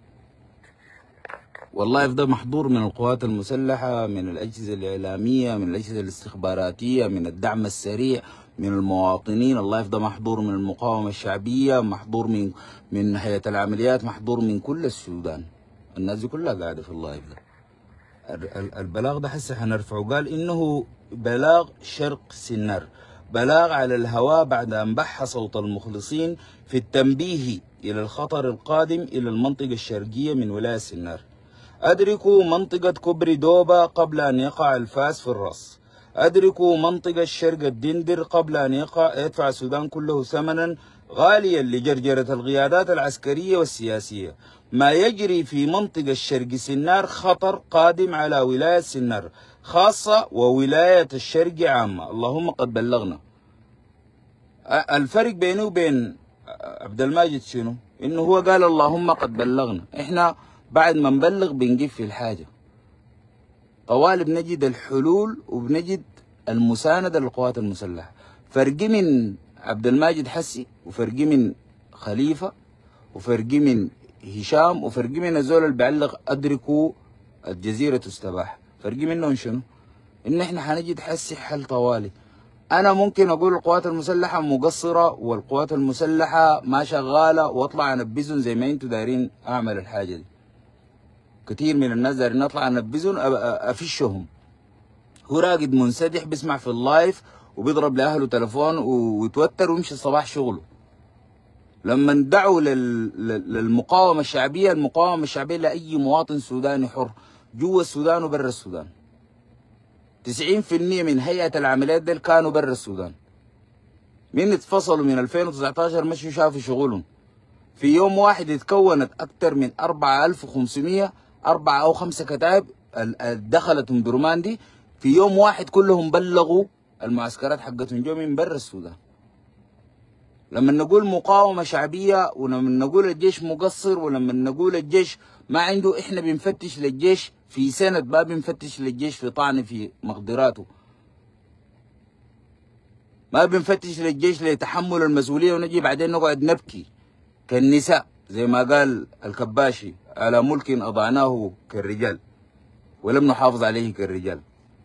واللايف ده محضور من القوات المسلحة، من الأجهزة الإعلامية، من الأجهزة الاستخباراتية، من الدعم السريع، من المواطنين. اللايف ده محضور من المقاومة الشعبية، محضور من من هيئة العمليات، محضور من كل السودان. الناس دي كلها قاعدة في اللايف ده. البلاغ ده حسي حنرفعه. قال إنه بلاغ شرق سنار، بلاغ على الهواء بعد أن بح صوت المخلصين في التنبيه إلى الخطر القادم إلى المنطقة الشرقية من ولاية سنار. أدركوا منطقة كوبري دوبا قبل أن يقع الفاس في الرأس. أدركوا منطقة شرق الدندر قبل أن يقع يدفع السودان كله ثمنا غاليا لجرجرة القيادات العسكرية والسياسية. ما يجري في منطقة شرق سنار خطر قادم على ولاية سنار خاصة وولاية الشرق عامة. اللهم قد بلغنا. الفرق بينه وبين عبد الماجد شنو؟ إنه هو قال اللهم قد بلغنا. إحنا بعد ما نبلغ بنجيب في الحاجة طوال بنجد الحلول وبنجد المساندة للقوات المسلحة. فرقي من عبد الماجد حسي، وفرقي من خليفة، وفرقي من هشام، وفرقي من الزول اللي بيعلق أدركوا الجزيرة تستباح. فرقي منهم شنو؟ إن إحنا حنجد حسي حل طوالي. أنا ممكن أقول القوات المسلحة مقصرة والقوات المسلحة ما شغالة وأطلع أنبذهم زي ما أنتوا دايرين أعمل الحاجة دي. كثير من الناس دايرين أطلع أنبذهم أفشهم. هو راقد منسدح بيسمع في اللايف وبيضرب لاهله تليفون ويتوتر ويمشي الصباح شغله. لما دعوا للمقاومه الشعبيه، المقاومه الشعبيه لاي مواطن سوداني حر جوا السودان وبرا السودان. تسعين في المية من هيئه العمليات ديل كانوا برا السودان. من اتفصلوا من ألفين وتسعطاشر مشوا شافوا شغلهم. في يوم واحد اتكونت اكثر من أربعة آلاف وخمسمية، أربعة او خمسة كتائب دخلت ام درمان دي في يوم واحد، كلهم بلغوا المعسكرات حقتهم جو من برا السودان. لما نقول مقاومة شعبية، ولما نقول الجيش مقصر، ولما نقول الجيش ما عنده، احنا بنفتش للجيش في سند، ما بنفتش للجيش في طعن في مقدراته، ما بنفتش للجيش لتحمل المسؤولية ونجي بعدين نقعد نبكي كالنساء زي ما قال الكباشي: على ملك أضعناه كالرجال ولم نحافظ عليه كالرجال.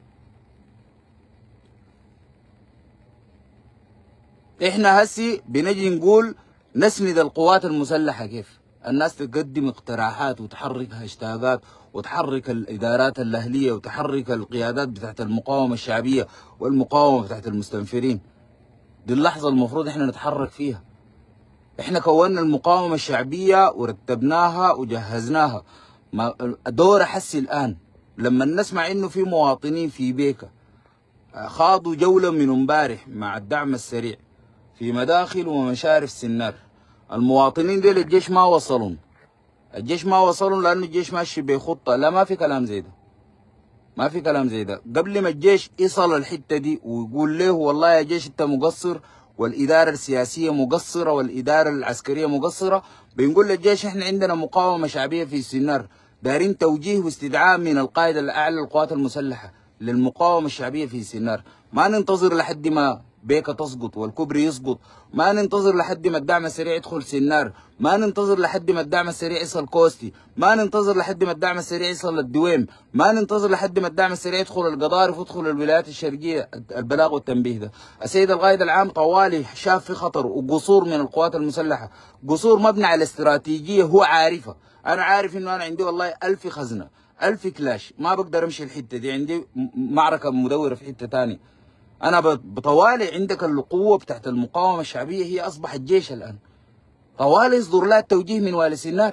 احنا هسي بنجي نقول نسند القوات المسلحة. كيف؟ الناس تقدم اقتراحات وتحرك هاشتاجات وتحرك الإدارات الأهلية وتحرك القيادات بتاعت المقاومة الشعبية والمقاومة بتاعت المستنفرين. دي اللحظة المفروض احنا نتحرك فيها. احنا كونا المقاومة الشعبية ورتبناها وجهزناها. دور حسي الآن لما نسمع انه في مواطنين في بيكا خاضوا جولة من امبارح مع الدعم السريع في مداخل ومشارف سنار. المواطنين ديل الجيش ما وصلون، الجيش ما وصلون لانه الجيش ماشي بخطة. لا، ما في كلام زي ده، ما في كلام زي ده. قبل ما الجيش يصل الحتة دي ويقول له والله يا جيش انت مقصر والإدارة السياسية مقصرة والإدارة العسكرية مقصرة، بنقول للجيش احنا عندنا مقاومة شعبية في سنار، دارين توجيه واستدعاء من القائد الأعلى للقوات المسلحة للمقاومة الشعبية في سنار. ما ننتظر لحد ما بيكا تسقط والكوبري يسقط، ما ننتظر لحد ما الدعم السريع يدخل سنار، ما ننتظر لحد ما الدعم السريع يصل كوستي، ما ننتظر لحد ما الدعم السريع يصل للدويم، ما ننتظر لحد ما الدعم السريع يدخل القضارف ويدخل الولايات الشرقية. البلاغ والتنبيه ده السيد القائد العام طوالي شاف في خطر وقصور من القوات المسلحة، قصور مبني على استراتيجية هو عارفها. أنا عارف إنه أنا عندي والله ألف خزنة، ألف كلاش، ما بقدر أمشي الحتة دي، عندي معركة مدورة في حتة تانية. أنا بطوالي عندك القوة بتاعت المقاومة الشعبية هي أصبح الجيش الآن. طوالي يصدر لها التوجيه من والي سنار.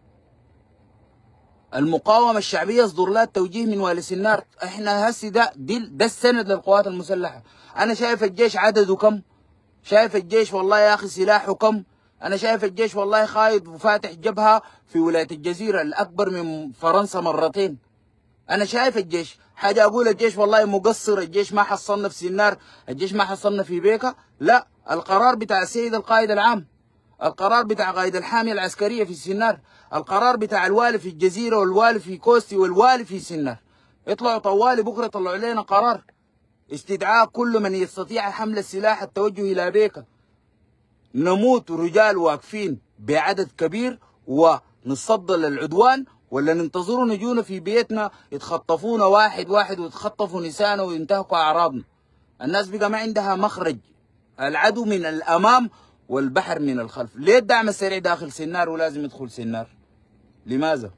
المقاومة الشعبية يصدر لها التوجيه من والي سنار. إحنا هسي ده ده السند للقوات المسلحة. أنا شايف الجيش عدده كم؟ شايف الجيش والله يا أخي سلاحه كم؟ أنا شايف الجيش والله خايض وفاتح جبهة في ولاية الجزيرة الأكبر من فرنسا مرتين. أنا شايف الجيش. حاجة أقول الجيش والله مقصر، الجيش ما حصلنا في سنار، الجيش ما حصلنا في بيكا. لا، القرار بتاع السيد القائد العام، القرار بتاع قائد الحامية العسكرية في سنار، القرار بتاع الوالي في الجزيرة والوالي في كوستي والوالي في سنار. يطلعوا طوالي بكرة يطلعوا لنا قرار استدعاء كل من يستطيع حمل السلاح التوجه إلى بيكا. نموت رجال واقفين بعدد كبير ونتصدى للعدوان، ولا ننتظروا نجونا في بيتنا يتخطفونا واحد واحد ويتخطفوا نسانا وينتهكوا أعراضنا. الناس بقى ما عندها مخرج، العدو من الأمام والبحر من الخلف. ليه الدعم السريع داخل سنار ولازم يدخل سنار؟ لماذا؟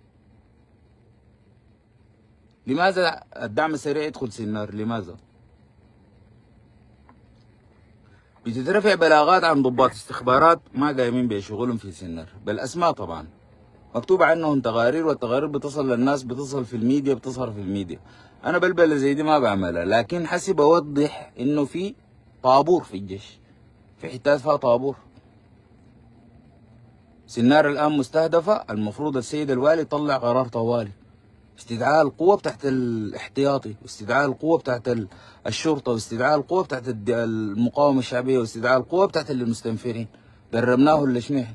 لماذا الدعم السريع يدخل سنار؟ لماذا؟ بتترفع بلاغات عن ضباط استخبارات ما قايمين بشغلهم في سنار بالأسماء، طبعا مكتوب عنهم تقارير، والتقارير بتصل للناس، بتصل في الميديا، بتظهر في الميديا. انا بلبله زي دي ما بعملها، لكن حسب اوضح انه في طابور في الجيش، في حتات فيها طابور. سنار الان مستهدفه، المفروض السيد الوالي يطلع قرار طوالي استدعاء القوه بتاعت الاحتياطي، واستدعاء القوه بتاعت الشرطه، واستدعاء القوه بتاعت المقاومه الشعبيه، واستدعاء القوه بتاعت المستنفرين. دربناه لشنو؟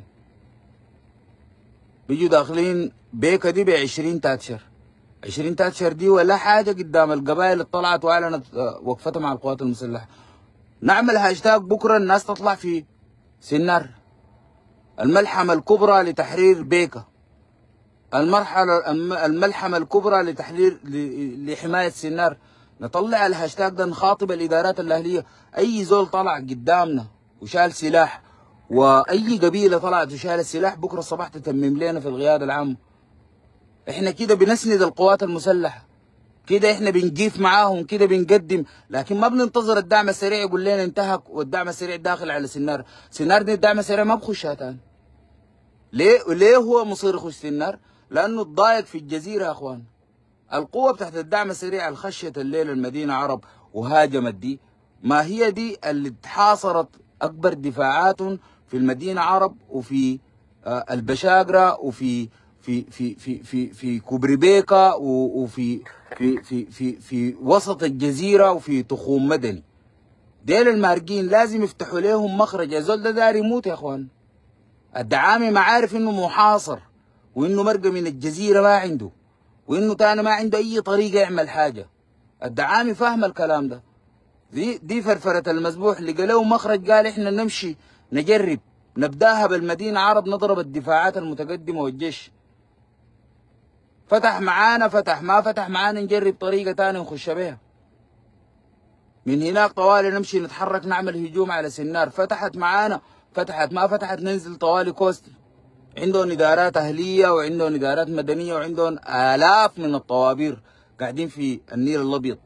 بيجوا داخلين بيكا دي ب عشرين تاتشر، عشرين تاتشر دي ولا حاجه قدام القبائل اللي طلعت واعلنت وقفتها مع القوات المسلحه. نعمل هاشتاج بكره الناس تطلع في سنار، الملحمه الكبرى لتحرير بيكا، المرحله الملحمه الكبرى لتحرير لحمايه سنار. نطلع الهاشتاج ده، نخاطب الادارات الاهليه. اي زول طلع قدامنا وشال سلاح، واي قبيله طلعت وشال السلاح، بكره الصباح تتمم لنا في القياده العامه. احنا كده بنسند القوات المسلحه، كده احنا بنجيف معاهم، كده بنقدم، لكن ما بننتظر الدعم السريع يقول لنا انتهك والدعم السريع داخل على سنار. سنار دي الدعم السريع ما بخشها تاني. ليه؟ ليه هو مصير يخش سنار؟ لانه اتضايق في الجزيره يا اخوان. القوه بتاعت الدعم السريع اللي خشت الليله المدينه عرب وهاجمت دي، ما هي دي اللي حاصرت اكبر دفاعات في المدينه عرب وفي آه البشاقره وفي في في في في في كوبري بيكا وفي في في في في وسط الجزيره وفي تخوم مدني. ديل المارقين لازم يفتحوا لهم مخرج. الزول ده داير يموت يا اخوان. الدعامي ما عارف انه محاصر وانه مرقه من الجزيره ما عنده وانه تاني ما عنده اي طريقه يعمل حاجه. الدعامي فاهم الكلام ده. دي دي فرفره المذبوح اللي قالوا مخرج، قال احنا نمشي نجرب نبداها بالمدينه عرب نضرب الدفاعات المتقدمه والجيش. فتح معانا فتح، ما فتح معانا نجرب طريقه تانية نخش بيها. من هناك طوالي نمشي نتحرك نعمل هجوم على سنار. فتحت معانا فتحت، ما فتحت ننزل طوالي كوستي. عندهم ادارات اهليه وعندهم ادارات مدنيه وعندهم الاف من الطوابير قاعدين في النيل الابيض.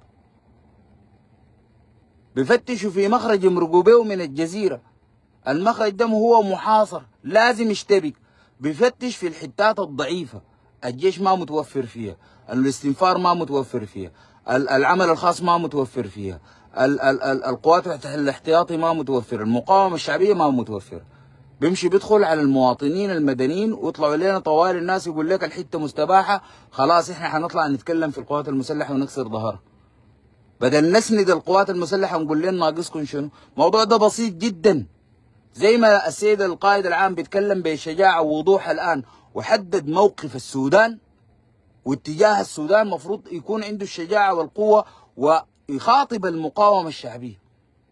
بفتشوا في مخرج يمرقوا به من الجزيره. المخرج ده هو محاصر لازم يشتبك. بفتش في الحتات الضعيفه، الجيش ما متوفر فيها، الاستنفار ما متوفر فيها، العمل الخاص ما متوفر فيها، ال ال ال القوات الاحتياطي ما متوفر، المقاومه الشعبيه ما متوفره. بيمشي بيدخل على المواطنين المدنيين ويطلعوا لنا طوال الناس يقول لك الحته مستباحه، خلاص احنا حنطلع نتكلم في القوات المسلحه ونكسر ظهرها. بدل نسند القوات المسلحه ونقول لنا ناقصكم شنو؟ الموضوع ده بسيط جدا. زي ما السيد القائد العام بيتكلم بشجاعه ووضوح الان وحدد موقف السودان واتجاه السودان، المفروض يكون عنده الشجاعه والقوه ويخاطب المقاومه الشعبيه.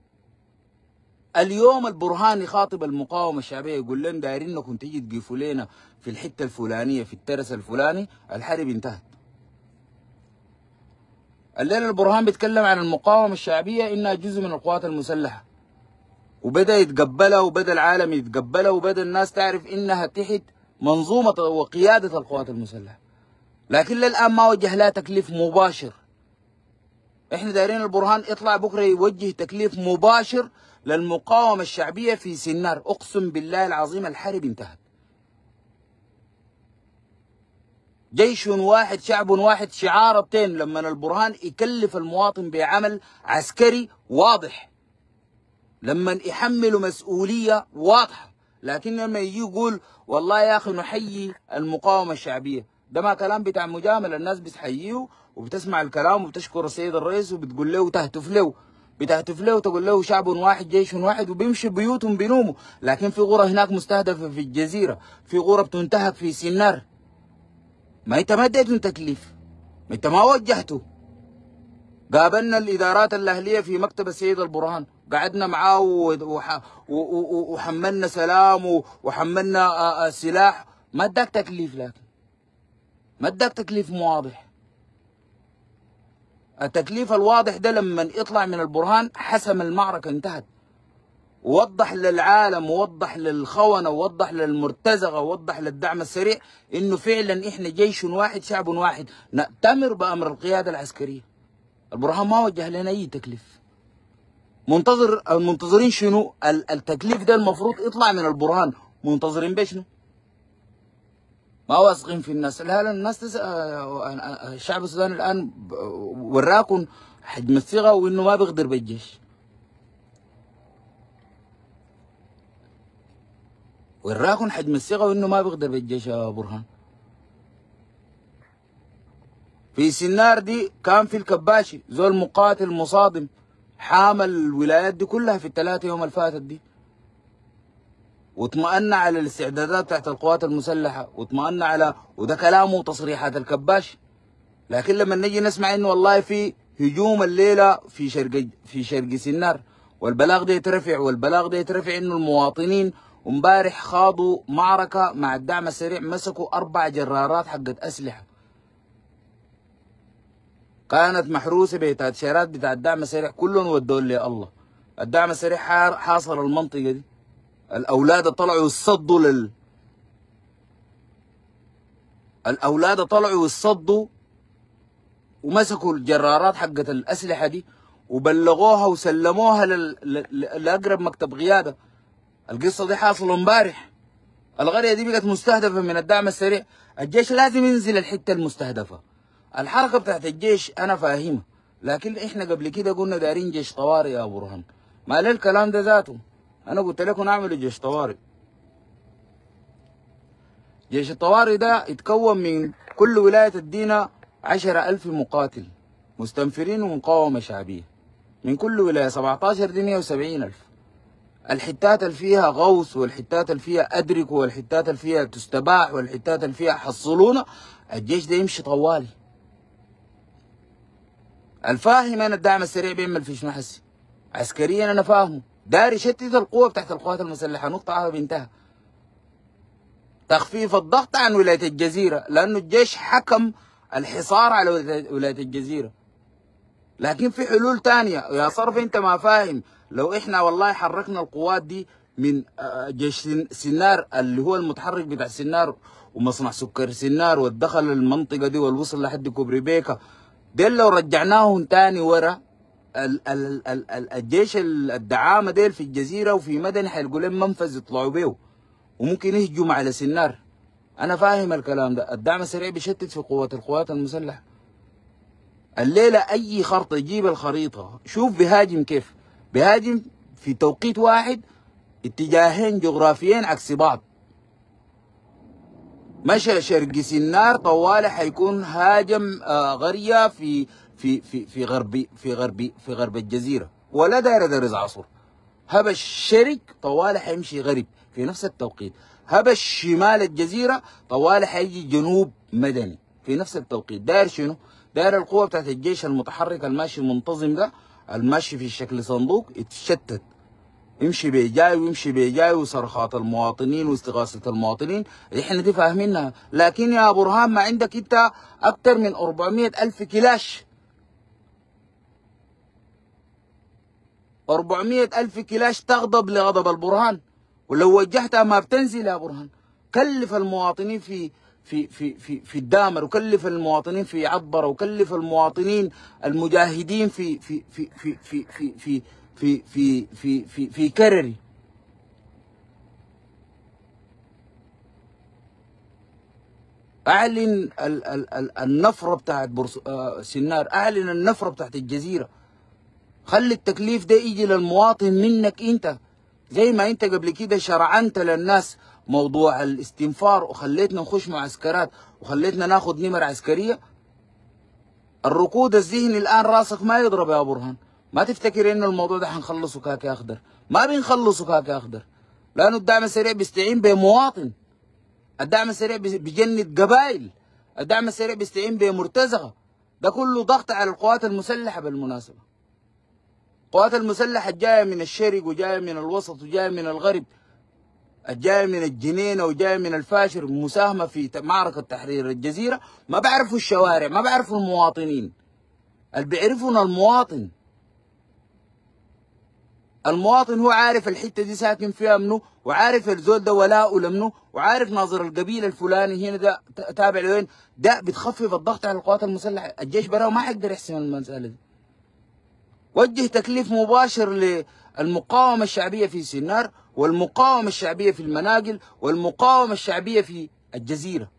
اليوم البرهان يخاطب المقاومه الشعبيه يقول لهم دايرينكم تيجي تقفوا لنا في الحته الفلانيه في الترس الفلاني، الحرب انتهت. الليله البرهان بيتكلم عن المقاومه الشعبيه انها جزء من القوات المسلحه، وبدا يتقبلها وبدا العالم يتقبلها وبدا الناس تعرف انها تحت منظومه وقياده القوات المسلحه، لكن للان ما وجه لها تكليف مباشر. احنا دايرين البرهان يطلع بكره يوجه تكليف مباشر للمقاومه الشعبيه في سنار. اقسم بالله العظيم الحرب انتهت. جيش واحد شعب واحد شعارتين. لما البرهان يكلف المواطن بعمل عسكري واضح، لما يحملوا مسؤوليه واضحه، لكن لما يجي يقول والله يا اخي نحيي المقاومه الشعبيه، ده ما كلام بتاع مجامله. الناس بتحييه وبتسمع الكلام وبتشكر السيد الرئيس وبتقول له وتهتف له بتهتف له وتقول له شعب واحد جيش واحد، وبيمشي بيوتهم بينوموا. لكن في غرة هناك مستهدفه في الجزيره، في غرة بتنتهك في سنار. ما انت ما اديتهم تكليف، ما انت ما وجهته. قابلنا الادارات الاهليه في مكتب السيد البرهان، قعدنا معاه وحملنا سلام وحملنا سلاح، ما اداك تكليف. لكن ما اداك تكليف واضح. التكليف الواضح ده لما يطلع من البرهان حسم المعركه انتهت، ووضح للعالم ووضح للخونه ووضح للمرتزقه ووضح للدعم السريع انه فعلا احنا جيش واحد شعب واحد نأتمر بامر القياده العسكريه. البرهان ما وجه لنا اي تكليف. منتظر المنتظرين شنو؟ التكليف ده المفروض يطلع من البرهان. منتظرين بشنو؟ ما واثقين في الناس. لا لا الناس تس... الشعب السوداني الان وراكم حجم الثقه وانه ما بيقدر بالجيش. وراكم حجم الثقه وانه ما بيقدر بالجيش يا برهان. في سنار دي كان في الكباشي زول مقاتل مصادم حامل الولايات دي كلها في الثلاثه يوم اللي فاتت دي، واطمأن على الاستعدادات بتاعت القوات المسلحه، واطمأن على، وده كلامه وتصريحات الكباشي. لكن لما نجي نسمع انه والله في هجوم الليله في شرق في شرق سنار والبلاغ ده يترفع والبلاغ ده يترفع انه المواطنين امبارح خاضوا معركه مع الدعم السريع، مسكوا اربع جرارات حقت اسلحه كانت محروسه بتاتشيرات بتاع الدعم السريع، كلهم ودوا لي الله. الدعم السريع حاصر المنطقه دي. الاولاد طلعوا يصدوا لل الاولاد طلعوا يصدوا ومسكوا الجرارات حقت الأسلحة دي وبلغوها وسلموها لأقرب مكتب قيادة. القصة دي حاصلة امبارح. القرية دي بقت مستهدفة من الدعم السريع. الجيش لازم ينزل الحتة المستهدفة. الحركة بتاعت الجيش أنا فاهمها، لكن إحنا قبل كده قلنا دارين جيش طوارئ يا برهان. ما ليه الكلام ده ذاته؟ أنا قلت لكم نعمل جيش طوارئ. جيش الطوارئ ده يتكون من كل ولاية تدينا عشرة ألف مقاتل مستنفرين ومقاومة شعبية. من كل ولاية سبعتاشر دي مية وسبعين ألف. الحتات اللي فيها غوص والحتات اللي فيها أدرك والحتات اللي فيها تستباح والحتات اللي فيها حصلونا، الجيش ده يمشي طوالي. الفاهم أنا الدعم السريع بيعمل في شنو حسي؟ عسكريا أنا فاهمه، داري يشتت القوة بتاعت القوات المسلحة، نقطة عرب انتهى. تخفيف الضغط عن ولاية الجزيرة، لأنه الجيش حكم الحصار على ولاية الجزيرة. لكن في حلول تانية يا صرف، انت ما فاهم. لو احنا والله حركنا القوات دي من جيش سنار اللي هو المتحرك بتاع سنار ومصنع سكر سنار والدخل المنطقة دي والوصل لحد كوبري بيكا، ديل لو رجعناهم تاني ورا ال ال ال ال الجيش الدعامة ديل في الجزيرة وفي مدني حيلقوا لهم منفذ يطلعوا بيه وممكن يهجموا على سنار. انا فاهم الكلام ده. الدعم السريع بيشتت في قوة القوات المسلحة. الليلة أي خرطة يجيب الخريطة، شوف بيهاجم كيف. بيهاجم في توقيت واحد اتجاهين جغرافيين عكس بعض. مشى شرق سنار طوالي حيكون هاجم آه غرية في في في في غربي في غربي في غرب الجزيرة، ولا داير درز عصر. هبا الشرق طوالي حيمشي غرب في نفس التوقيت. هبا شمال الجزيرة طوالي حيجي جنوب مدني في نفس التوقيت. داير شنو؟ داير القوة بتاعت الجيش المتحرك الماشي المنتظم ده الماشي في شكل صندوق يتشتت، يمشي بيجاي ويمشي بيجاي وصرخات المواطنين واستغاثة المواطنين، احنا دي فاهمينها. لكن يا برهان ما عندك انت اكتر من أربعمية ألف كلاش، أربعمية ألف كلاش تغضب لغضب البرهان، ولو وجهتها ما بتنزل يا برهان. كلف المواطنين في في في في في الدامر، وكلف المواطنين في عبره، وكلف المواطنين المجاهدين في في في في في في في في في في في, في كرري. اعلن ال ال ال النفره بتاعت برس آه سنار، اعلن النفره بتاعت الجزيره. خلي التكليف ده يجي للمواطن منك انت، زي ما انت قبل كده شرعنت للناس موضوع الاستنفار وخليتنا نخش معسكرات وخليتنا ناخد نمر عسكريه. الركود الذهني الان راسك ما يضرب يا برهان. ما تفتكر ان الموضوع ده حنخلصه كاكي اخضر، ما بنخلصه كاكي اخضر، لانه الدعم السريع بيستعين بمواطن، الدعم السريع بيجند قبائل، الدعم السريع بيستعين بمرتزقه. ده كله ضغط على القوات المسلحه. بالمناسبه القوات المسلحه الجايه من الشرق وجايه من الوسط وجايه من الغرب، الجايه من الجنينه وجايه من الفاشر، مساهمه في معركه تحرير الجزيره. ما بعرفوا الشوارع، ما بعرفوا المواطنين، اللي بيعرفون المواطن. المواطن هو عارف الحته دي ساكن فيها منو، وعارف الزول ده ولاؤه لمنو، وعارف ناظر القبيله الفلاني هنا ده تابع لوين. ده بتخفف الضغط على القوات المسلحه. الجيش براه ما حيقدر يحسم المساله دي. وجه تكليف مباشر للمقاومه الشعبيه في سنار، والمقاومه الشعبيه في المناقل، والمقاومه الشعبيه في الجزيره.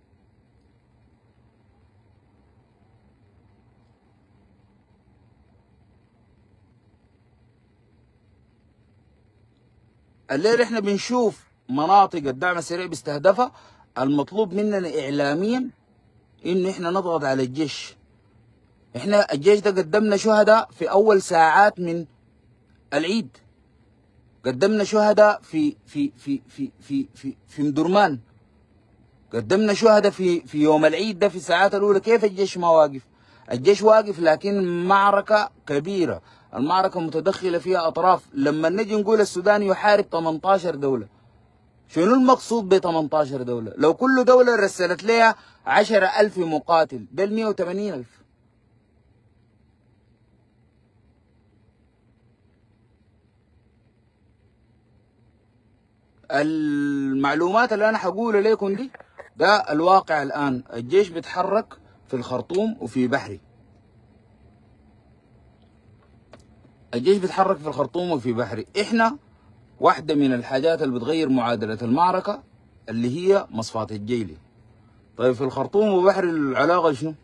الليله احنا بنشوف مناطق الدعم السريع بيستهدفها. المطلوب مننا اعلاميا انه احنا نضغط على الجيش. احنا الجيش ده قدمنا شهداء في اول ساعات من العيد، قدمنا شهداء في في في في في في في مدرمان، قدمنا شهداء في في يوم العيد ده في الساعات الاولى. كيف الجيش ما واقف؟ الجيش واقف، لكن معركه كبيره، المعركه متدخله فيها اطراف. لما نجي نقول السودان يحارب ثمانية عشر دوله، شنو المقصود ب ثمانية عشر دوله؟ لو كل دوله رسلت لها عشرة ألف مقاتل، ده مية وثمانين ألف. المعلومات اللي انا حقولها لكم دي ده الواقع الان. الجيش بيتحرك في الخرطوم وفي بحري. الجيش بيتحرك في الخرطوم وفي بحري. احنا واحدة من الحاجات اللي بتغير معادلة المعركة اللي هي مصفاة الجيلي. طيب في الخرطوم وبحري العلاقة شنو؟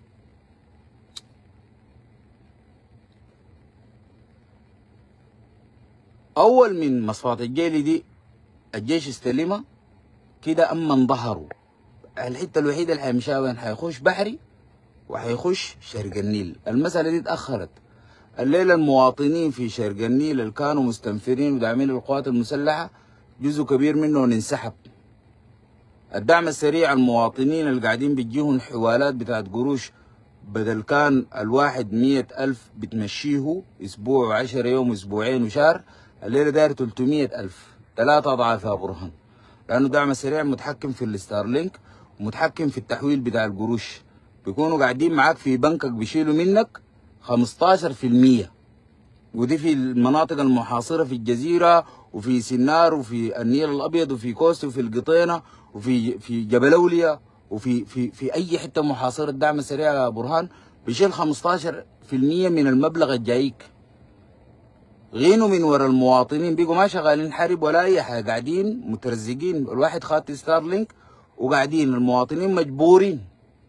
أول من مصفاة الجيلي دي الجيش استلمها كده، أمن ظهره. الحتة الوحيدة اللي حيمشيها وين؟ حيخش بحري وحيخش شرق النيل. المسألة دي اتأخرت. الليلة المواطنين في شرق النيل اللي كانوا مستنفرين وداعمين القوات المسلحة جزء كبير منهم انسحب. الدعم السريع المواطنين اللي قاعدين بتجيهم حوالات بتاعت قروش، بدل كان الواحد مية ألف بتمشيه أسبوع وعشرة يوم وأسبوعين وشهر، الليلة داير تلتمية ألف، ثلاثة أضعاف يا برهان. لأنه الدعم السريع متحكم في الستارلينك ومتحكم في التحويل بتاع القروش. بيكونوا قاعدين معاك في بنكك بيشيلوا منك خمستاشر في المية، ودي في المناطق المحاصرة في الجزيرة وفي سنار وفي النيل الأبيض وفي كوستي وفي القطينة وفي في جبل أولياء وفي في في أي حتة محاصرة. الدعم السريع يا برهان بيشيل خمستاشر في المية من المبلغ الجايك. غينوا من ورا المواطنين، بيقوا ما شغالين حرب ولا أي حاجة، قاعدين مترزقين. الواحد خاطي ستارلينك وقاعدين المواطنين مجبورين.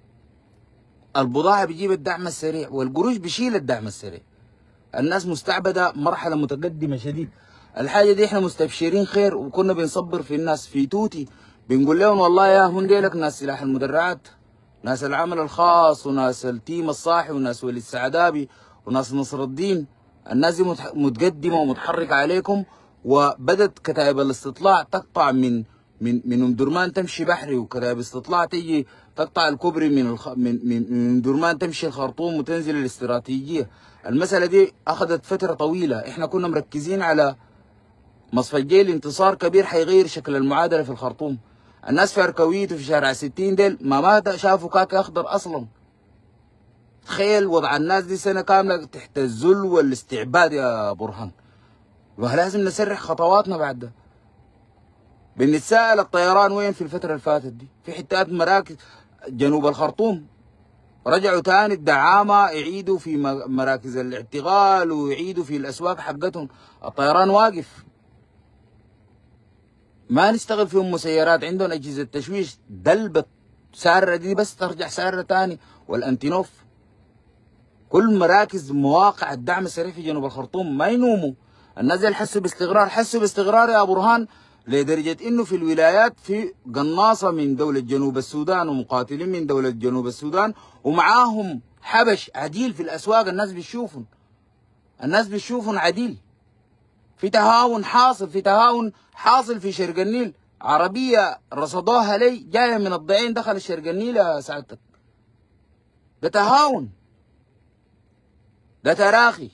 البضاعة بيجيب الدعم السريع والقروش بيشيل الدعم السريع. الناس مستعبدة مرحلة متقدمة شديد. الحاجة دي احنا مستبشرين خير، وكنا بنصبر في الناس في توتي بنقول لهم والله يا هم ديلك ناس سلاح المدرعات، ناس العمل الخاص وناس التيم الصاحي وناس وليد السعدابي وناس نصر الدين. الناس دي متقدمة ومتحركة عليكم، وبدت كتائب الاستطلاع تقطع من من من ام درمان تمشي بحري، وكتائب استطلاع تيجي تقطع الكوبري من الخ... من من من درمان تمشي الخرطوم وتنزل الاستراتيجيه. المساله دي اخذت فتره طويله. احنا كنا مركزين على مصفى الجيل، انتصار كبير حيغير شكل المعادله في الخرطوم. الناس في اركويت وفي شارع ستين ديل ما ما شافوا كاك اخضر اصلا. تخيل وضع الناس دي سنه كامله تحت الذل والاستعباد يا برهان، ولازم نسرح خطواتنا بعد ده. بنتساءل الطيران وين في الفترة اللي فاتت دي؟ في حتات مراكز جنوب الخرطوم رجعوا تاني الدعامة يعيدوا في مراكز الاعتقال ويعيدوا في الأسواق حقتهم. الطيران واقف، ما نشتغل فيهم مسيرات، عندهم أجهزة تشويش دلبت سارة دي بس ترجع سارة تاني. والأنتينوف كل مراكز مواقع الدعم السريع في جنوب الخرطوم ما ينوموا. الناس اللي حسوا باستقرار حسوا باستقرار يا برهان، لدرجة انه في الولايات في قناصة من دولة جنوب السودان ومقاتلين من دولة جنوب السودان ومعاهم حبش عديل في الاسواق. الناس بتشوفهم، الناس بتشوفهم عديل. في تهاون حاصل، في تهاون حاصل في شرق النيل. عربية رصدوها لي جاية من الضعين دخل شرق النيل يا سعادتك. ده تهاون، ده تراخي.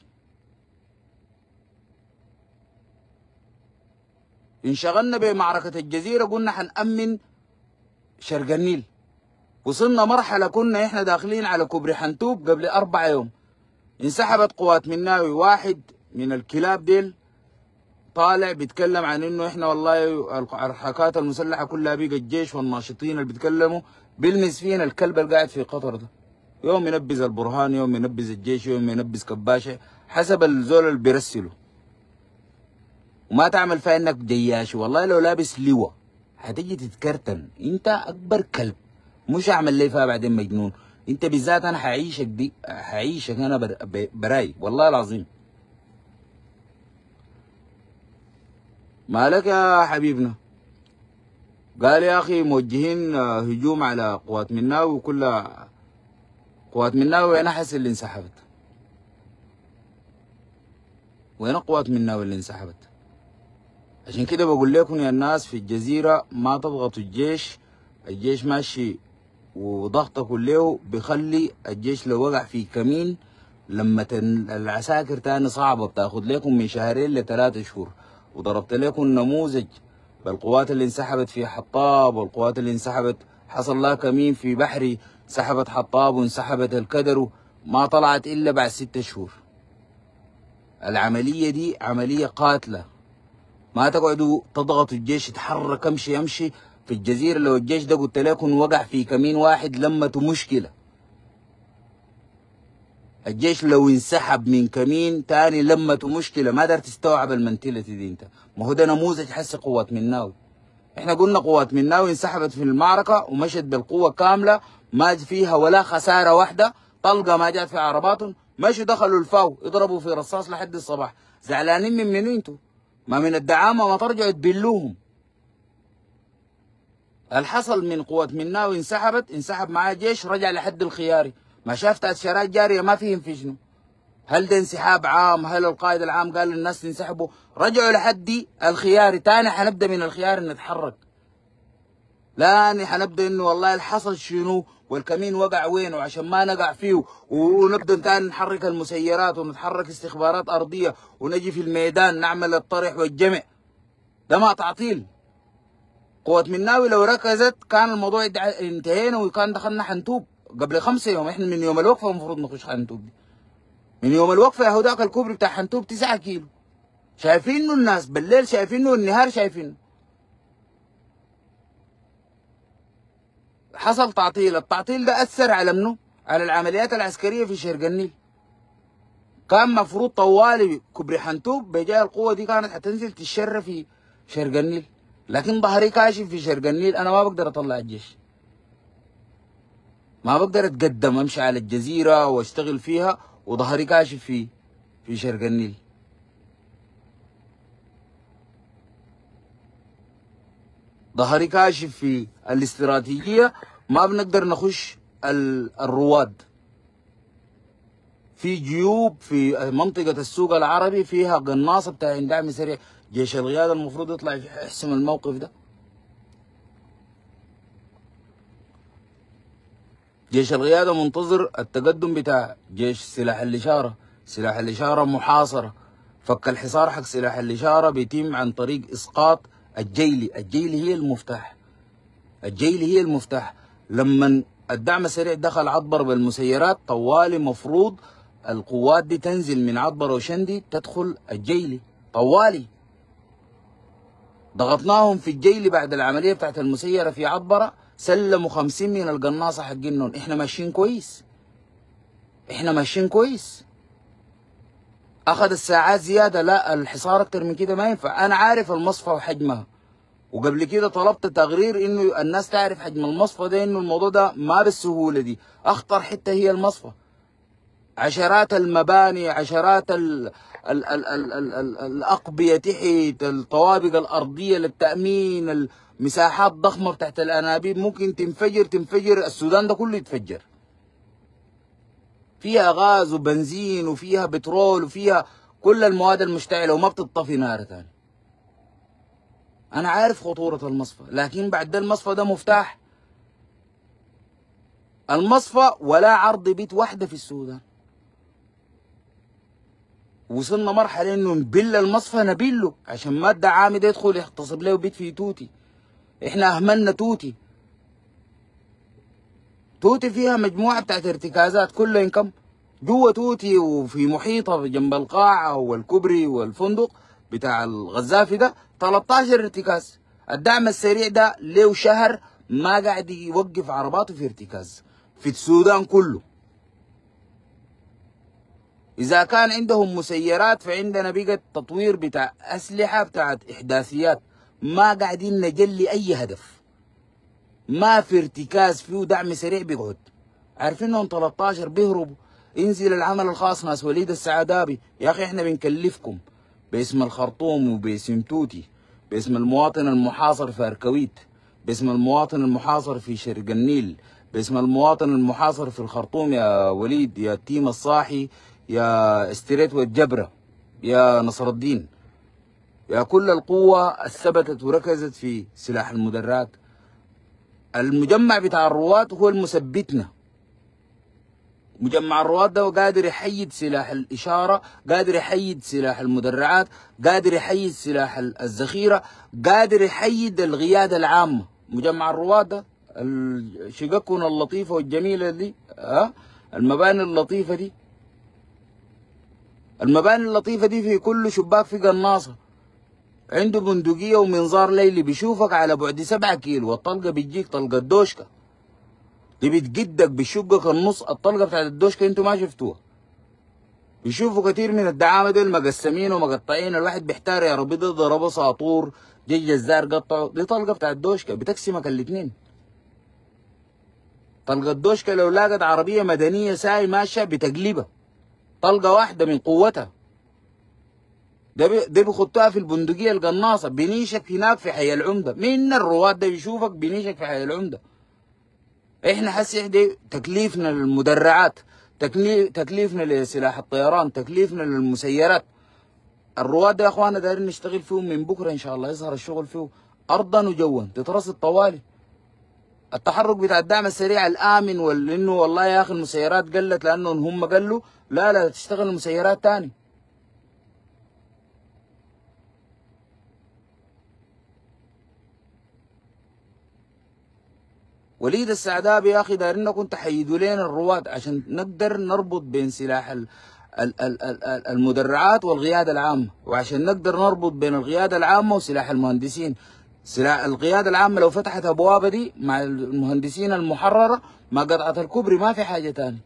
انشغلنا بمعركة الجزيرة قلنا حنأمن شرق النيل. وصلنا مرحلة كنا احنا داخلين على كوبري حنتوب قبل أربع يوم، انسحبت قوات مناوي. واحد من الكلاب ديل طالع بيتكلم عن انه احنا والله الحركات المسلحة كلها بيجا الجيش والناشطين اللي بيتكلموا بيلمس فينا الكلب اللي قاعد في قطر ده. يوم ينبذ البرهان، يوم ينبذ الجيش، يوم ينبذ كباشة، حسب الزول اللي بيرسله. وما تعمل فيها انك جياش. والله لو لابس لواء هتيجي تتكرتن. انت اكبر كلب، مش اعمل لي فيها بعدين مجنون. انت بالذات انا هعيشك دي هعيشك انا براي والله العظيم. مالك يا حبيبنا؟ قال يا اخي موجهين هجوم على قوات مناوي وكلها قوات مناوي. وين احس اللي انسحبت؟ وين قوات مناوي اللي انسحبت؟ عشان كده بقول لكم يا الناس في الجزيرة ما تضغطوا الجيش. الجيش ماشي وضغطه كله بيخلي الجيش لو وقع في كمين لما تن... العساكر تاني صعبة بتاخد لكم من شهرين لثلاثة شهور. وضربت لكم نموذج بالقوات اللي انسحبت في حطاب والقوات اللي انسحبت حصل لها كمين في بحري، سحبت حطاب وانسحبت الكدر ما طلعت إلا بعد ستة شهور. العملية دي عملية قاتلة. ما تقعدوا تضغطوا الجيش يتحرك امشي يمشي. في الجزيرة لو الجيش ده قلت لكم وقع في كمين واحد لمته مشكلة. الجيش لو انسحب من كمين تاني لمته مشكله، ما قدرت تستوعب المنتلتي دي انت. ما هو ده نموذج حسي قوات مناوي. احنا قلنا قوات مناوي انسحبت في المعركه ومشت بالقوه كامله، ما فيها ولا خساره واحده، طلقه ما جات في عرباتهم، مشوا دخلوا الفاو يضربوا في رصاص لحد الصباح. زعلانين من منو انتوا؟ ما من الدعامه ما ترجعوا تبلوهم. الحصل من قوات مناوي انسحبت، انسحب معاه جيش، رجع لحد الخياري، ما شاف تأشيرات جاريه ما فيهم في شنو؟ هل ده انسحاب عام؟ هل القائد العام قال للناس تنسحبوا؟ رجعوا لحد الخياري، تاني حنبدا من الخياري نتحرك. لا حنبدا انه والله الحصل شنو والكمين وقع وينه عشان ما نقع فيه، ونبدا تاني نحرك المسيرات ونتحرك استخبارات ارضيه ونجي في الميدان نعمل الطرح والجمع. ده ما تعطيل. قوات مناوي لو ركزت كان الموضوع انتهينا وكان دخلنا حنتوب قبل خمسة يوم. احنا من يوم الوقفه المفروض نخش حنتوب دي. من يوم الوقفه يا هداك الكوبري بتاع حنتوب تسعة كيلو. شايفينه الناس بالليل، شايفينه النهار، شايفينه. حصل تعطيل، التعطيل ده اثر على منو؟ على العمليات العسكريه في شرق النيل. كان مفروض طوالي كوبري حنتوب بجاي القوه دي كانت حتنزل تشر في شرق النيل، لكن ظهري كاشف في شرق النيل. انا ما بقدر اطلع الجيش، ما بقدر اتقدم امشي على الجزيره واشتغل فيها وظهري كاشف في في شرق النيل. ظهري كاشف في الاستراتيجيه، ما بنقدر نخش الرواد. في جيوب في منطقه السوق العربي فيها قناصه بتاع دعم سريع، جيش القياده المفروض يطلع يحسم الموقف ده. جيش القياده منتظر التقدم بتاع جيش سلاح الاشاره. سلاح الاشاره محاصره، فك الحصار حق سلاح الاشاره بيتم عن طريق اسقاط الجيلي. الجيلي هي المفتاح، الجيلي هي المفتاح. لما الدعم السريع دخل عطبر بالمسيرات طوالي مفروض القوات دي تنزل من عطبر وشندي تدخل الجيلي طوالي. ضغطناهم في الجيلي بعد العمليه بتاعت المسيره في عطبره، سلموا خمسين من القناصه حقينهم. احنا ماشيين كويس، احنا ماشيين كويس. اخذ الساعات زياده، لا الحصار اكتر من كده ما ينفع. انا عارف المصفى وحجمها، وقبل كده طلبت تقرير انه الناس تعرف حجم المصفى ده، انه الموضوع ده ما بالسهوله دي. اخطر حته هي المصفى، عشرات المباني، عشرات ال ال ال ال ال ال الاقبيه تحت، الطوابق الارضيه للتامين، المساحات ضخمه بتاعت الانابيب ممكن تنفجر تنفجر السودان ده كله يتفجر. فيها غاز وبنزين وفيها بترول وفيها كل المواد المشتعله وما بتطفي نار تاني. انا عارف خطوره المصفى، لكن بعد ده المصفى ده مفتاح. المصفى ولا عرض بيت واحده في السودان. وصلنا مرحله انه نبل المصفى نبله عشان ما الدعامي ده يدخل يغتصب له بيت في توتي. احنا اهملنا توتي. توتي فيها مجموعه بتاعت ارتكازات كلها كم جوه توتي وفي محيطها جنب القاعه والكوبري والفندق بتاع الغزافي ده ثلاثة عشر ارتكاز. الدعم السريع ده له شهر ما قاعد يوقف عرباته في ارتكاز في السودان كله. إذا كان عندهم مسيرات فعندنا بقى تطوير بتاع أسلحة بتاعت إحداثيات، ما قاعدين نجلي أي هدف، ما في ارتكاز فيه دعم سريع بيقعد. عارفين انهم ثلاثة عشر بيهربوا. انزل العمل الخاص ناس وليد السعدابي، يا أخي إحنا بنكلفكم باسم الخرطوم وباسم توتي، باسم المواطن المحاصر في أركويت، باسم المواطن المحاصر في شرق النيل، باسم المواطن المحاصر في الخرطوم يا وليد، يا تيم الصاحي، يا استريت والجبرة، يا نصر الدين، يا كل القوة الثبتت وركزت في سلاح المدرعات. المجمع بتاع الرواد هو المثبتنا. مجمع الرواد ده قادر يحيد سلاح الإشارة، قادر يحيد سلاح المدرعات، قادر يحيد سلاح الذخيرة، قادر يحيد القيادة العامة. مجمع الرواد ده الشققون اللطيفة والجميلة دي، ها المباني اللطيفة دي، المباني اللطيفة دي في كل شباك في قناصة، عنده بندقية ومنظار ليلي بيشوفك على بعد سبعة كيلو، والطلقة بتجيك طلقة دوشكا دي بتجدك بشقك النص. الطلقة بتاعت الدوشكا انتوا ما شفتوها، بيشوفوا كثير من الدعامة دول مقسمين ومقطعين، الواحد بيحتار يا ربي ده ضربه ساطور جي جزار قطعه، دي طلقة بتاع الدوشكة بتقسمك الاتنين. طلقة الدوشكة لو لاقت عربية مدنية ساي ماشية بتقلبها طلقة واحدة من قوتها. ده بي ده بيخطوها في البندقية القناصة، بنيشك هناك في حي العمدة، من الرواد ده بيشوفك بنيشك في حي العمدة. احنا حسي دي تكليفنا للمدرعات، تكليف تكليفنا لسلاح الطيران، تكليفنا للمسيرات. الرواد ده يا اخوانا دايرين نشتغل فيهم من بكره ان شاء الله، يظهر الشغل فيه ارضا وجوا، تترصد طوالي. التحرك بتاع الدعم السريع الامن، وانه والله يا اخي المسيرات قلت لانهم هم قالوا، لا لا تشتغل المسيرات تاني. وليد السعدابي يا اخي دايرينكم تحيدوا لنا الرواد عشان نقدر نربط بين سلاح ال ال ال ال المدرعات والقياده العامه، وعشان نقدر نربط بين القياده العامه وسلاح المهندسين. سلاح القياده العامه لو فتحت ابوابها دي مع المهندسين المحرره ما قطعت الكوبري، ما في حاجه تاني.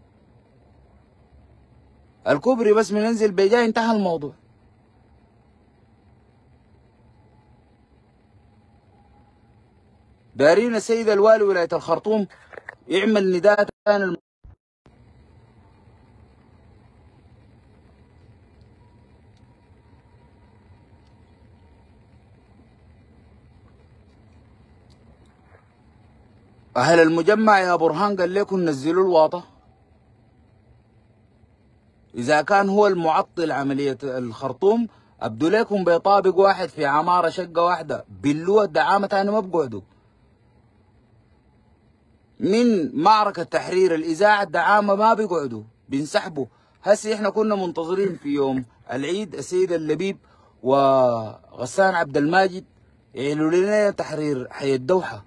الكوبري بس من ينزل بجاي انتهى الموضوع. دارين السيد الوالي ولايه الخرطوم يعمل نداء ثاني. اهل المجمع يا برهان قال لكم نزلوا الواطه، اذا كان هو المعطل عمليه الخرطوم ابدوا لكم بيطابق واحد في عماره شقه واحده بلوه الدعامه ثاني ما بقعدوا. من معركة تحرير الإذاعة الدعامة ما بيقعدوا بينسحبوا. هسي احنا كنا منتظرين في يوم العيد السيد اللبيب وغسان عبد الماجد يعلنوا لنا تحرير حي الدوحة.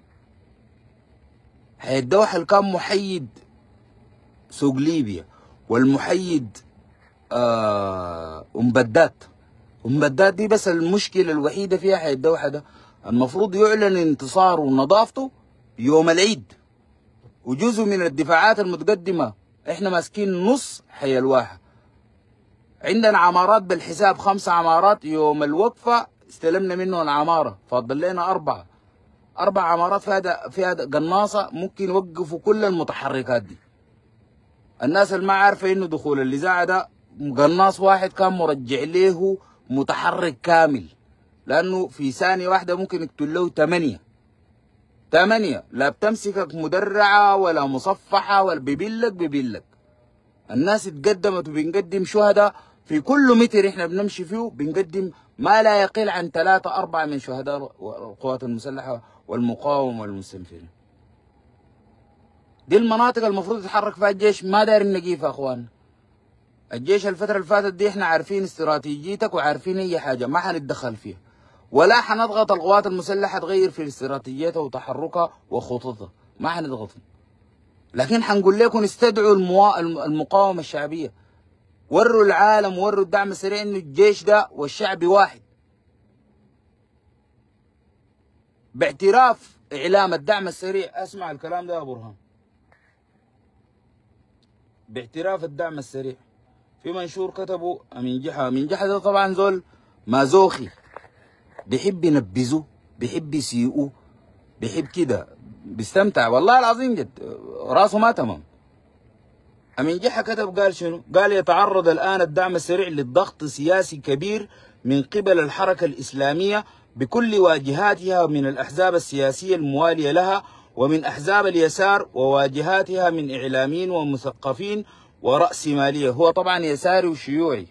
حي الدوحة اللي كان محيد سوق ليبيا والمحيد آه أم بدات. أم بدات دي بس المشكلة الوحيدة فيها حي الدوحة ده المفروض يعلن انتصاره ونظافته يوم العيد، وجزء من الدفاعات المتقدمة احنا ماسكين نص حي الواحة. عندنا عمارات بالحساب خمسة عمارات، يوم الوقفة استلمنا منهم عمارة فاضل لنا أربعة أربع عمارات فيها فيها قناصة ممكن يوقفوا كل المتحركات دي. الناس اللي ما عارفة إنه دخول الإذاعة ده قناص واحد كان مرجع له متحرك كامل، لأنه في ثانية واحدة ممكن يقتل له ثمانية ثمانية، لا بتمسكك مدرعة ولا مصفحة ولا بيبلك بيبلك. الناس اتقدمت وبنقدم شهداء في كل متر احنا بنمشي فيه، بنقدم ما لا يقل عن ثلاثة أربعة من شهداء القوات المسلحة والمقاومة والمستنفرين. دي المناطق المفروض يتحرك فيها الجيش، ما دايرين نقيف يا اخوان. الجيش الفترة اللي فاتت دي احنا عارفين استراتيجيتك وعارفين اي حاجة ما حنتدخل فيها، ولا حنضغط القوات المسلحة تغير في استراتيجيتها وتحركها وخططها، ما حنضغطهم. لكن حنقول لكم استدعوا الموا... المقاومة الشعبية، وروا العالم وروا الدعم السريع انه الجيش ده والشعب واحد. باعتراف اعلام الدعم السريع، اسمع الكلام ده يا برهان، باعتراف الدعم السريع في منشور كتبوا امين جحا. امين جحا ده طبعا زول مازوخي، بيحب ينبذوه، بيحب يسيئوه، بيحب كده، بيستمتع والله العظيم جد، راسه ما تمام. امين جحا كتب قال شنو؟ قال يتعرض الان الدعم السريع للضغط سياسي كبير من قبل الحركة الإسلامية بكل واجهاتها من الأحزاب السياسية الموالية لها، ومن أحزاب اليسار وواجهاتها من إعلاميين ومثقفين ورأسمالية. هو طبعا يساري وشيوعي.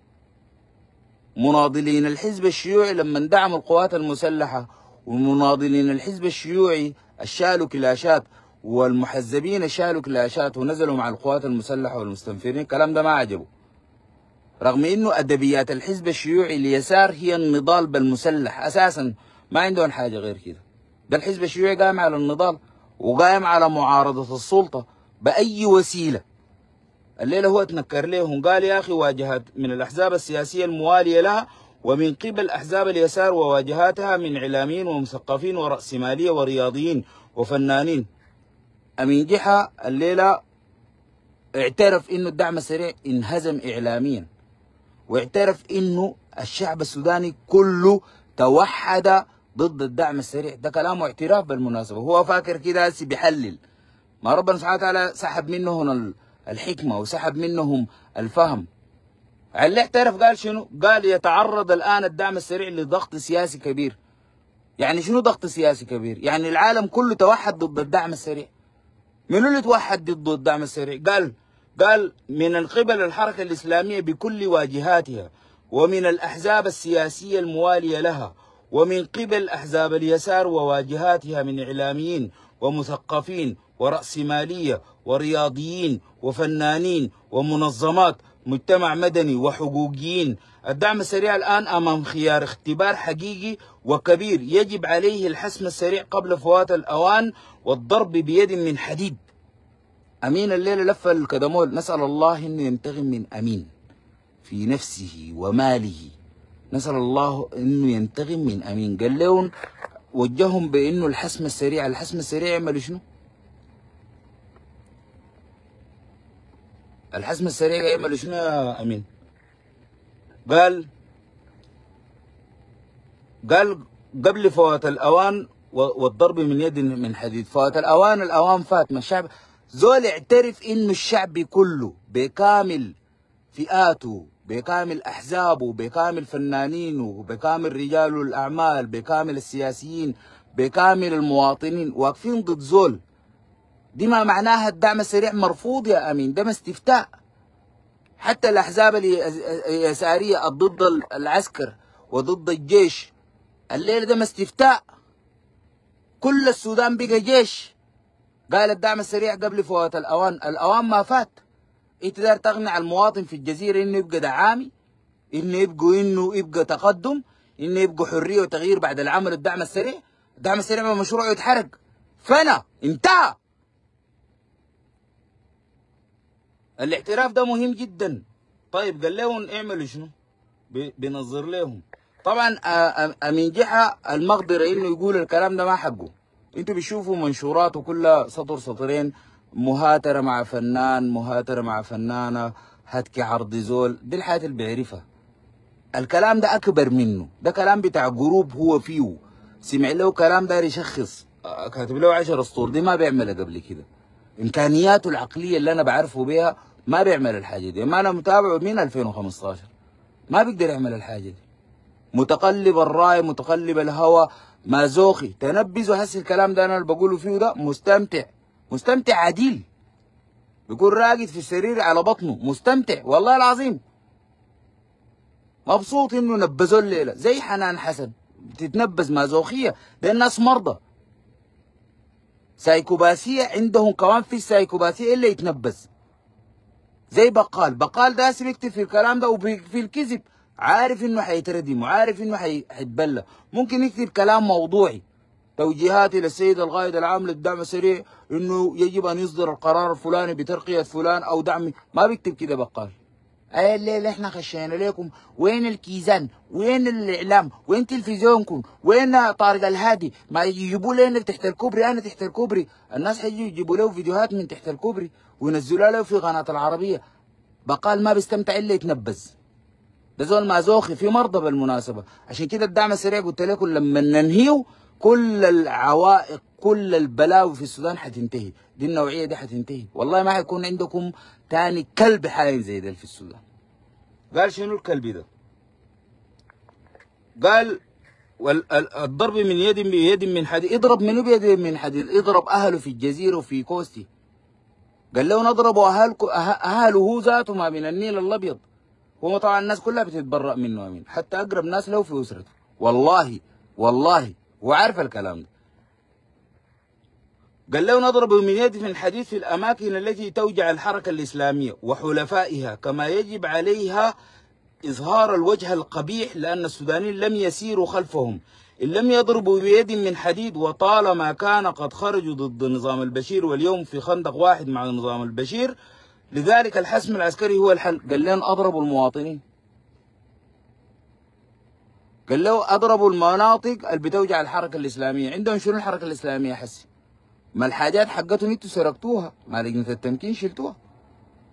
مناضلين الحزب الشيوعي لما دعموا القوات المسلحة، ومناضلين الحزب الشيوعي الشالوا كلاشات، والمحزبين شالوا كلاشات ونزلوا مع القوات المسلحة والمستنفرين، الكلام ده ما عجبه. رغم انه ادبيات الحزب الشيوعي اليسار هي النضال بالمسلح اساسا، ما عندهم حاجة غير كده. ده الحزب الشيوعي قائم على النضال وقائم على معارضة السلطة بأي وسيلة. الليلة هو تنكر لهم قال يا أخي واجهات من الأحزاب السياسية الموالية لها ومن قبل أحزاب اليسار وواجهاتها من إعلاميين ومثقفين ورأسمالية ورياضيين وفنانين. أمين جحا الليلة اعترف انه الدعم السريع انهزم اعلاميا، واعترف انه الشعب السوداني كله توحد ضد الدعم السريع. ده كلامه اعتراف بالمناسبة. هو فاكر كده هسي بيحلل، ما ربنا سبحانه وتعالى سحب منهم الحكمة وسحب منهم الفهم. اللي اعترف قال شنو؟ قال يتعرض الآن الدعم السريع لضغط سياسي كبير. يعني شنو ضغط سياسي كبير؟ يعني العالم كله توحد ضد الدعم السريع. من اللي توحد ضد الدعم السريع؟ قال قال من قبل الحركة الإسلامية بكل واجهاتها، ومن الأحزاب السياسية الموالية لها، ومن قبل أحزاب اليسار وواجهاتها من إعلاميين ومثقفين ورأسمالية ورياضيين وفنانين ومنظمات مجتمع مدني وحقوقيين. الدعم السريع الآن أمام خيار اختبار حقيقي وكبير، يجب عليه الحسم السريع قبل فوات الأوان والضرب بيد من حديد. أمين الليلة لف الكدمول، نسأل الله أنه ينتقم من أمين في نفسه وماله، نسأل الله أنه ينتقم من أمين. قال لهم وجههم بأنه الحسم السريع، الحسم السريع يعمل شنو؟ الحسم السريع يعمل شنو يا أمين؟ قال قال قبل فوات الأوان والضرب من يد من حديد. فوات الأوان، الأوان فات. ما الشعب زول اعترف إنه الشعب كله بكامل فئاته، بكامل أحزابه، بكامل فنانينه، بكامل رجال الأعمال، بكامل السياسيين، بكامل المواطنين واقفين ضد زول. دي ما معناها الدعم السريع مرفوض يا أمين، ده استفتاء. حتى الأحزاب اليسارية ضد العسكر وضد الجيش الليلة ده استفتاء. كل السودان بقى جيش. قال الدعم السريع قبل فوات الأوان، الأوان ما فات. انت داير تقنع المواطن في الجزيرة انه يبقى دعامي، انه يبقى انه يبقى تقدم، انه يبقى حرية وتغيير بعد العمل الدعم السريع. الدعم السريع مشروع يتحرق، فنا انتهى. الاعتراف ده مهم جدا. طيب قال لهم اعملوا شنو؟ بنظر لهم. طبعا امين جحا المقدرة انه يقول الكلام ده ما حقه. انتوا بتشوفوا منشوراته كلها سطر سطرين، مهاترة مع فنان، مهاترة مع فنانة، هتكي عرض زول. دي الحياة اللي بيعرفها. الكلام ده أكبر منه، ده كلام بتاع جروب هو فيه، سمع له كلام داير يشخص، كاتب له عشر أسطور. دي ما بيعملها قبل كده. إمكانياته العقلية اللي أنا بعرفه بيها ما بيعمل الحاجة دي. ما أنا متابعه من ألفين وخمسطاشر، ما بيقدر يعمل الحاجة دي. متقلب الرأي، متقلب الهوى، مازوخي، تنبذوا. هسي الكلام ده أنا اللي بقوله فيه ده مستمتع، مستمتع عديل، بيكون راقد في السرير على بطنه مستمتع والله العظيم، مبسوط انه نبذوا الليله. زي حنان حسن بتتنبذ مازوخيه. ده الناس مرضى سايكوباسيه، عندهم كمان في السايكوباسيه الا يتنبذ. زي بقال، بقال ده بيكتب في الكلام ده وفي الكذب، عارف انه حيتردم وعارف انه حيتبلى. ممكن يكتب كلام موضوعي، توجيهاتي للسيد القائد العام للدعم السريع انه يجب ان يصدر القرار الفلاني بترقية فلان او دعم. ما بيكتب كده بقال. اي الليله احنا خشينا لكم، وين الكيزان؟ وين الاعلام؟ وين تلفزيونكم؟ وين طارق الهادي؟ ما يجيبوا لنا تحت الكوبري، انا تحت الكوبري. الناس حيجوا يجيبوا له فيديوهات من تحت الكوبري وينزلوها له في قناه العربيه. بقال ما بيستمتع الا يتنبذ. ده زول مازوخي، في مرضى بالمناسبه. عشان كده الدعم السريع قلت لكم لما ننهيه كل العوائق، كل البلاوي في السودان حتنتهي. دي النوعيه دي حتنتهي، والله ما حيكون عندكم تاني كلب حاين زي ده في السودان. قال شنو الكلب ده؟ قال الضرب من يد بيد من حديد. اضرب منو بيد من حديد؟ اضرب اهله في الجزيره وفي كوستي. قال له نضربوا اهلكم، اهله هو ذاته ما من النيل الابيض. هو طبعا الناس كلها بتتبرأ منه امين، حتى اقرب ناس له في اسرته. والله والله وعارف الكلام ده. قال له نضرب من يد من حديد في الأماكن التي توجع الحركة الإسلامية وحلفائها، كما يجب عليها إظهار الوجه القبيح، لأن السودانيين لم يسيروا خلفهم إن لم يضربوا بيد من حديد، وطالما كان قد خرجوا ضد نظام البشير واليوم في خندق واحد مع نظام البشير، لذلك الحسم العسكري هو الحل. قال لهم أضربوا المواطنين، قال له أضربوا المناطق اللي بتوجع الحركة الإسلامية. عندهم شنو الحركة الإسلامية حسي؟ ما الحاجات حقتهم انتوا سرقتوها، ما لجنة التمكين شلتوها.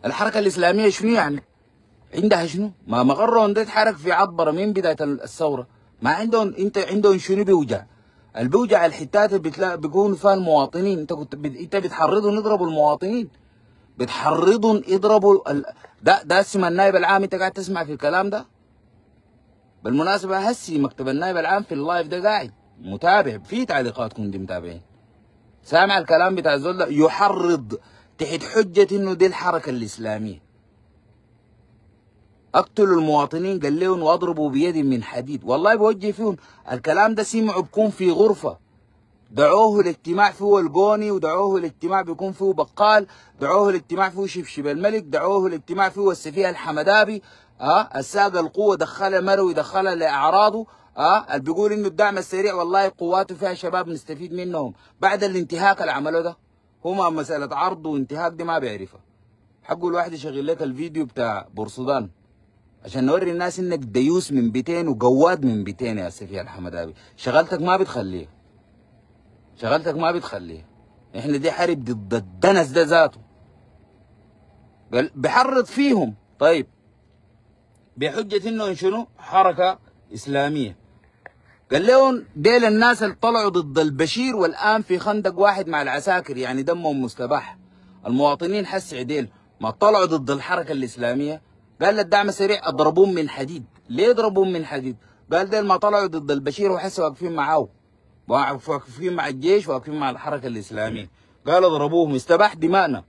الحركه الاسلاميه شنو يعني؟ عندها شنو؟ ما مغرهم ده اتحرك في عبره من بدايه الثوره، ما عندهم انت عندهم شنو بيوجع؟ اللي بيوجع الحتات اللي بتلاقي بيكونوا فيها المواطنين، انت كنت بت... انت بتحرضهم يضربوا المواطنين، بتحرضهم يضربوا ال... ده ده اسم النائب العام، انت قاعد تسمع في الكلام ده؟ بالمناسبه هسي مكتب النائب العام في اللايف ده قاعد متابع، في تعليقاتكم دي متابعين، سامع الكلام بتاع الزول ده، يحرض تحت حجه انه دي الحركه الاسلاميه. اقتلوا المواطنين قال لهم واضربوا بيد من حديد، والله بوجه فيهم الكلام ده سمعوا بكون في غرفه، دعوه الاجتماع فيه القوني، ودعوه الاجتماع بيكون فيه بقال، دعوه الاجتماع فيه شبشب الملك، دعوه الاجتماع فيه السفيه الحمدابي، اه الساق القوه دخلها مروي دخلها لاعراضه، اه اللي بيقول انه الدعم السريع والله قواته فيها شباب نستفيد منهم بعد الانتهاك اللي عملوه ده. هما مساله عرض وانتهاك دي ما بيعرفها. حقه الواحد يشغل لك الفيديو بتاع بورسودان عشان نوري الناس انك ديوس من بيتين وقواد من بيتين يا سفيه الحمدابي، شغلتك ما بتخليه، شغلتك ما بتخليه. احنا دي حرب ضد الدنس ده ذاته. قال بحرض فيهم، طيب بحجة انه شنو؟ حركة اسلامية. قال لهم ديل الناس اللي طلعوا ضد البشير والان في خندق واحد مع العساكر، يعني دمهم مستباح. المواطنين حس عديل ما طلعوا ضد الحركة الاسلامية. قال للدعم السريع اضربوهم من حديد. ليه يضربوهم من حديد؟ قال ديل ما طلعوا ضد البشير وحسوا واقفين معاه، واقفين مع الجيش، واقفين مع الحركه الاسلاميه. قال اضربوهم استباح دماءنا.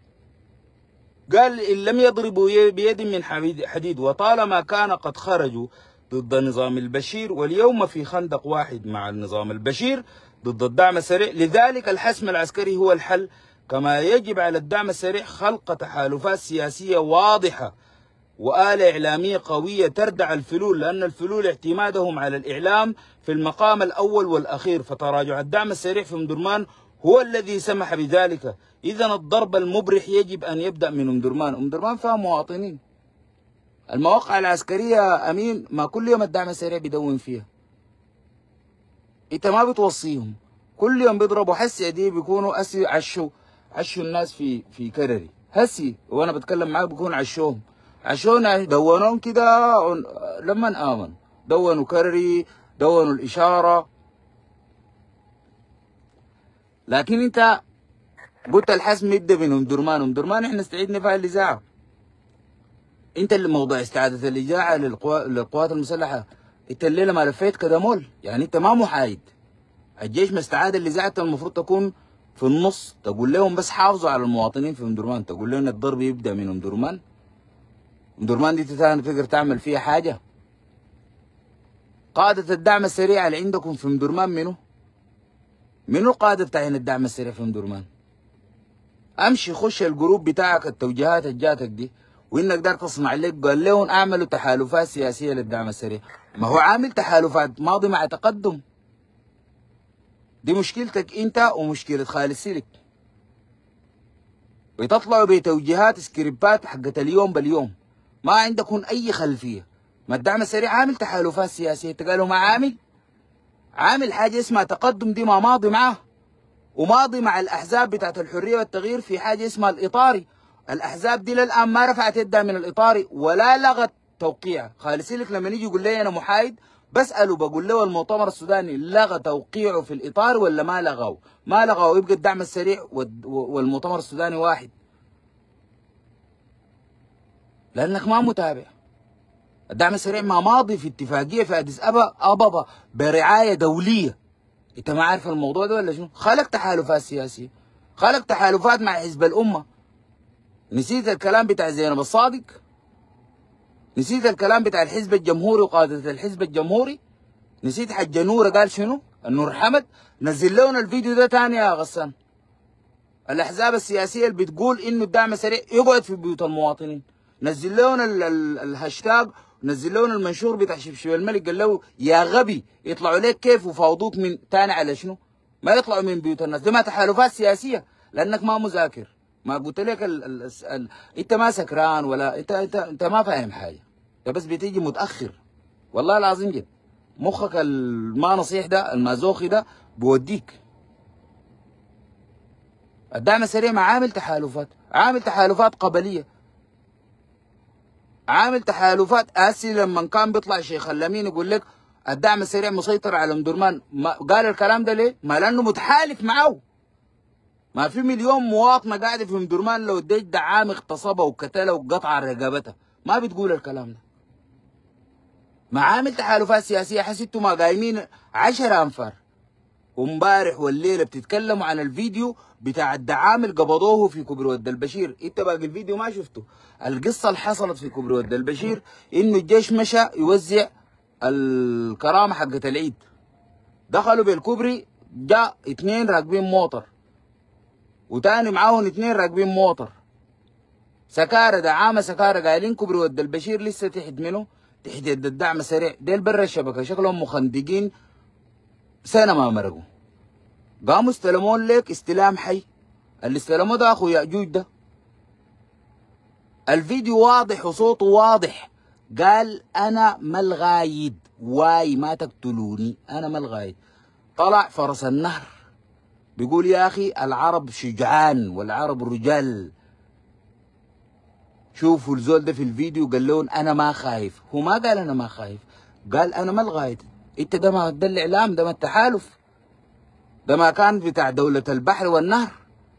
قال ان لم يضربوا بيد من حديد وطالما كان قد خرجوا ضد نظام البشير واليوم في خندق واحد مع النظام البشير ضد الدعم السريع، لذلك الحسم العسكري هو الحل، كما يجب على الدعم السريع خلق تحالفات سياسيه واضحه وآلة إعلامية قوية تردع الفلول، لأن الفلول اعتمادهم على الإعلام في المقام الأول والأخير، فتراجع الدعم السريع في أم درمان هو الذي سمح بذلك. إذن الضرب المبرح يجب أن يبدأ من أم درمان. أم درمان فيها مواطنين. المواقع العسكرية أمين ما كل يوم الدعم السريع بيدون فيها، أنت ما بتوصيهم، كل يوم بيضربوا. حسي دي بيكونوا أسي عشوا عشوا الناس في في كرري، هسي وأنا بتكلم معاك بيكون عشوهم عشونا دونهم كده لما آمن، دونوا كرري، دونوا الإشارة. لكن أنت قلت الحسم يبدأ من أم درمان. أم درمان إحنا استعدنا فيها الإذاعة. أنت اللي موضوع استعادة الإذاعة للقوات المسلحة، أنت الليلة ما لفيت كدمول، يعني أنت ما محايد. الجيش ما استعاد الإذاعة، أنت المفروض تكون في النص، تقول لهم بس حافظوا على المواطنين في أم درمان، تقول لهم الضرب يبدأ من أم درمان. أم درمان دي تقدر تعمل فيها حاجة؟ قادة الدعم السريع اللي عندكم في أم درمان منو؟ منو القادة بتاعين الدعم السريع في أم درمان؟ امشي خش الجروب بتاعك التوجيهات اللي جاتك دي، وانك دار تصنع لك. قال لهم اعملوا تحالفات سياسيه للدعم السريع، ما هو عامل تحالفات ماضي مع تقدم. دي مشكلتك انت ومشكله خالد سلك، بتطلعوا بتوجيهات سكريبات حقت اليوم باليوم، ما عندكم اي خلفيه. ما الدعم السريع عامل تحالفات سياسيه، تقالوا ما عامل عامل حاجه اسمها تقدم، دي ما ماضي معاه، وماضي مع الاحزاب بتاعت الحريه والتغيير في حاجه اسمها الاطاري. الاحزاب دي للان ما رفعت يدها من الاطاري ولا لغت توقيعها. خالد سلك لما يجي يقول لي انا محايد بساله، بقول له المؤتمر السوداني لغى توقيعه في الاطار ولا ما لغاه؟ ما لغاه، يبقى الدعم السريع والمؤتمر السوداني واحد، لانك ما متابع. الدعم السريع ما ماضي في اتفاقيه في اديس ابابا برعايه دوليه. انت ما عارف الموضوع ده ولا شنو؟ خلق تحالفات سياسيه، خلق تحالفات مع حزب الامه. نسيت الكلام بتاع زينب الصادق؟ نسيت الكلام بتاع الحزب الجمهوري وقاده الحزب الجمهوري؟ نسيت حج نوره قال شنو؟ النور حمد نزل لنا الفيديو ده تاني يا غسان. الاحزاب السياسيه اللي بتقول انه الدعم السريع يقعد في بيوت المواطنين، نزل لنا الهاشتاج، نزل لنا المنشور بتاع شبشب الملك، قال له يا غبي يطلعوا لك كيف وفاوضوك من تاني على شنو؟ ما يطلعوا من بيوت الناس، دي ما تحالفات سياسيه، لانك ما مذاكر. ما قلت لك ال ال ال ال انت ما سكران ولا انت انت انت ما فاهم حاجه، انت بس بتيجي متاخر. والله العظيم جد مخك الما نصيح ده المازوخي ده بوديك. الدعم السريع ما عامل تحالفات، عامل تحالفات قبليه. عامل تحالفات. اسي لما كان بيطلع شيخ اللمين يقول لك الدعم السريع مسيطر على ام درمان، قال الكلام ده ليه؟ ما لانه متحالف معه. ما في مليون مواطنه قاعده في ام درمان لو اديت دعام اغتصبها وقتلها وقطع رقبتها ما بتقول الكلام ده. ما عامل تحالفات سياسيه، حسيتوا ما قايمين عشرة انفار. وامبارح والليله بتتكلموا عن الفيديو بتاع الدعام اللي قبضوه في كوبري ود البشير. انت باقي الفيديو ما شفته. القصه اللي حصلت في كوبري ود البشير انه الجيش مشى يوزع الكرامه حقت العيد. دخلوا بالكوبري، جاء اثنين راكبين موطر وتاني معاهم اثنين راكبين موطر. سكارة دعامه سكارة قايلين كوبري ود البشير لسه تحت منه؟ تحت يد الدعم السريع. ديل برا الشبكه شكلهم مخندقين سنه ما مرقوا. قاموا استلمون لك استلام حي. اللي استلموه ده اخو ياجوج ده. الفيديو واضح وصوته واضح. قال انا ما الغايد، واي ما تقتلوني، انا ما الغايد. طلع فرس النهر بيقول يا اخي العرب شجعان والعرب رجال. شوفوا الزول ده في الفيديو قال لهم انا ما خايف. هو ما قال انا ما خايف، قال انا ما الغايد. انت ده ما ده الاعلام، ده ما التحالف، ده ما كان بتاع دولة البحر والنهر.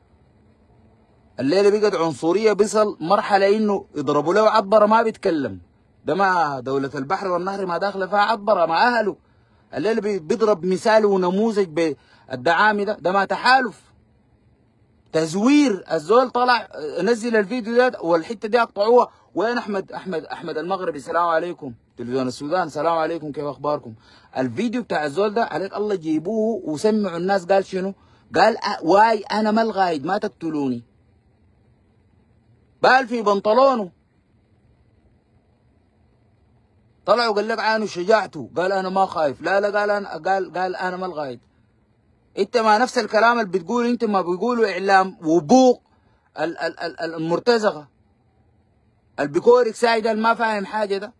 الليله بقت عنصريه بيصل مرحله انه يضربوا له عطبره ما بيتكلم. ده ما دولة البحر والنهر ما داخله فيها عطبره مع اهله. الليله بيضرب مثال ونموذج بالدعامي ده. ده ما تحالف، تزوير. الزول طلع نزل الفيديو ده والحته دي اقطعوها. وين احمد احمد احمد المغربي؟ السلام عليكم. تلفزيون السودان السلام عليكم، كيف اخباركم؟ الفيديو بتاع الزول ده عليك الله جيبوه وسمعوا الناس. قال شنو؟ قال واي انا ما الغايد ما تقتلوني. بال في بنطلونه. طلع وقال لك عانوا شجاعته، قال انا ما خايف. لا لا قال انا قال قال انا ما الغايد. انت ما نفس الكلام اللي بتقول انت ما بيقولوا اعلام وبوق ال ال ال المرتزقه البيكورك سايد اللي ما فاهم حاجه ده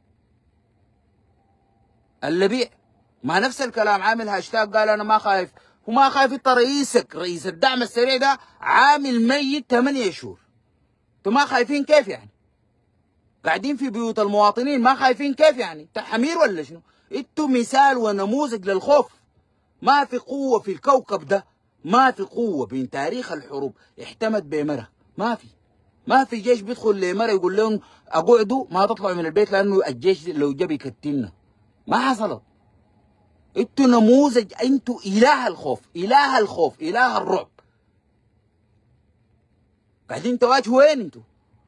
اللبيع. ما نفس الكلام عامل هاشتاج قال انا ما خايف. وما خايف. انت رئيسك رئيس الدعم السريع ده عامل ميت ثمانية شهور. انتوا ما خايفين كيف يعني؟ قاعدين في بيوت المواطنين ما خايفين كيف يعني؟ انت حمير ولا شنو؟ انتوا مثال ونموذج للخوف. ما في قوة في الكوكب ده، ما في قوة بين تاريخ الحروب احتمت بمرة. ما في ما في جيش بيدخل لمرة يقول لهم اقعدوا ما تطلعوا من البيت لانه الجيش لو جا بيكتلنا. ما حصلت. انتوا نموذج. انتوا اله الخوف، اله الخوف، اله الرعب. قاعدين تواجهوا وين انتوا؟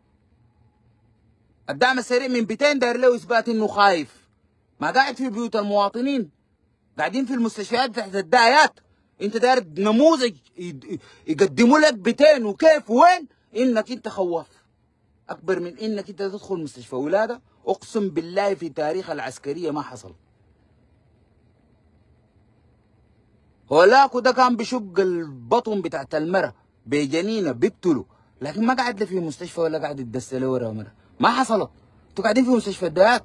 الدعم السريع من بيتين داير له اثبات انه خايف. ما قاعد في بيوت المواطنين، قاعدين في المستشفيات تحت الدايات. انت داير نموذج يقدموا لك بيتين وكيف وين؟ انك انت خواف اكبر من انك انت تدخل مستشفى ولاده. اقسم بالله في تاريخ العسكريه ما حصل. هولاكو ده كان بشق البطن بتاعت المرة بجنينه بيقتلوا، لكن ما قاعد له في مستشفى ولا قاعد يتدس له ورا مرة. ما حصلت. انتوا قاعدين في مستشفى الدايات،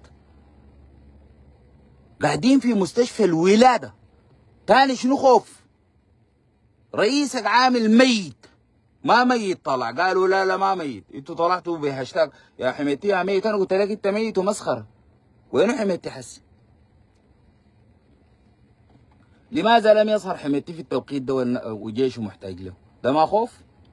قاعدين في مستشفى الولاده. تاني شنو خوف؟ رئيسك عامل ميت. ما ميت. طلع قالوا لا لا ما ميت. انتوا طلعتوا بهاشتاج يا حميتي يا ميت. انا قلت لك انت ميت ومسخره. وينو حميتي حسي؟ لماذا لم يظهر حميتي في التوقيت ده وجيشه محتاج له؟ ده ما خوف؟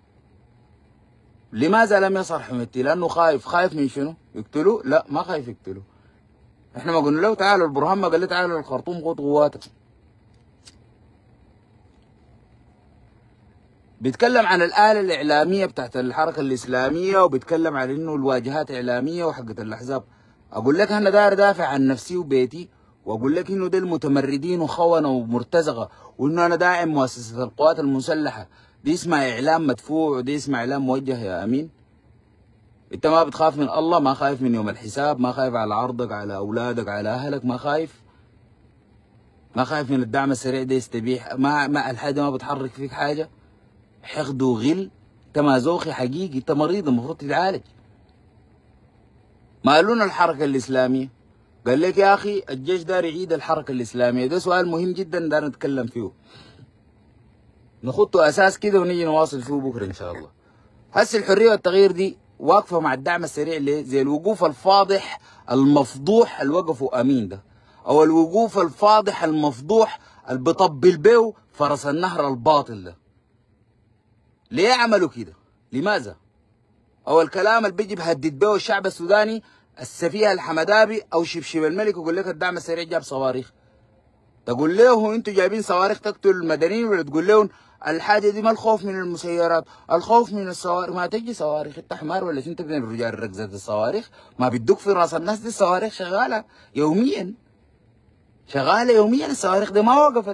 لماذا لم يظهر حميتي؟ لانه خايف. خايف من شنو؟ يقتلوا؟ لا ما خايف يقتلوا. احنا ما قلنا له تعالوا البرهان، ما قال له تعالوا الخرطوم خد قواتك. بيتكلم عن الآلة الإعلامية بتاعت الحركة الإسلامية، وبيتكلم عن إنه الواجهات إعلامية وحقت الأحزاب. أقول لك أنا داير دافع عن نفسي وبيتي، وأقول لك إنه ده المتمردين وخونة ومرتزقة، وإنه أنا داعم مؤسسة القوات المسلحة. دي اسمها إعلام مدفوع، ودي اسمها إعلام موجه يا أمين. أنت ما بتخاف من الله؟ ما خايف من يوم الحساب؟ ما خايف على عرضك، على أولادك، على أهلك؟ ما خايف؟ ما خايف من الدعم السريع ده يستبيح؟ ما ما الحاجة ما بتحرك فيك حاجة؟ حقد وغل. انت مازوخي حقيقي، انت مريض المفروض تتعالج. ما قالوا لنا الحركه الاسلاميه؟ قال لك يا اخي الجيش دار يعيد الحركه الاسلاميه. ده سؤال مهم جدا دار نتكلم فيه، نخطه اساس كده ونيجي نواصل فيه بكره ان شاء الله. هسه الحريه والتغيير دي واقفه مع الدعم السريع ليه؟ زي الوقوف الفاضح المفضوح اللي وقفوا امين ده، او الوقوف الفاضح المفضوح اللي بيطبل بيه فرس النهر الباطل ده. ليه عملوا كده؟ لماذا؟ او الكلام اللي بيجي بهدد به الشعب السوداني، السفيه الحمدابي او شبشب الملك يقول لك الدعم السريع جاب صواريخ. تقول له انتوا جايبين صواريخ تقتل المدنيين، ولا تقول لهم الحاجه دي ما الخوف من المسيرات، الخوف من الصواريخ. ما تجي صواريخ انت حمار ولا انت من الرجال ركزه الصواريخ؟ ما بيدوك في راس الناس دي الصواريخ شغاله يوميا، شغاله يوميا الصواريخ دي ما وقفت.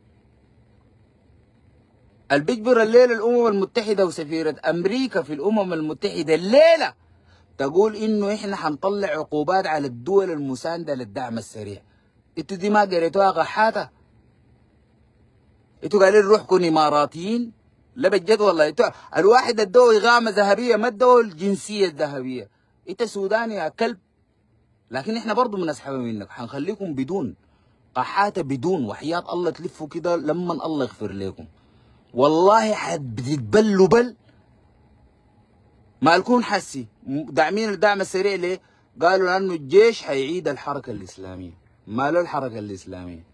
اللي بيجبر الليله الامم المتحده وسفيره امريكا في الامم المتحده الليله تقول انه احنا حنطلع عقوبات على الدول المسانده للدعم السريع. انتوا دي ما قريتوها قحاته؟ انتوا قاعدين نروحكم اماراتيين؟ لا بجد والله. انتوا الواحد ادوه اغامه ذهبيه ما ادوه الجنسيه الذهبيه. انت سوداني يا كلب، لكن احنا برضه بنسحبها منك، حنخليكم بدون قحاته، بدون وحياه الله تلفوا كده لما الله يغفر لكم. والله حد بتتبلوا بل ما لكون حسي. داعمين الدعم السريع ليه؟ قالوا لانه الجيش حيعيد الحركه الاسلاميه. ما له الحركه الاسلاميه؟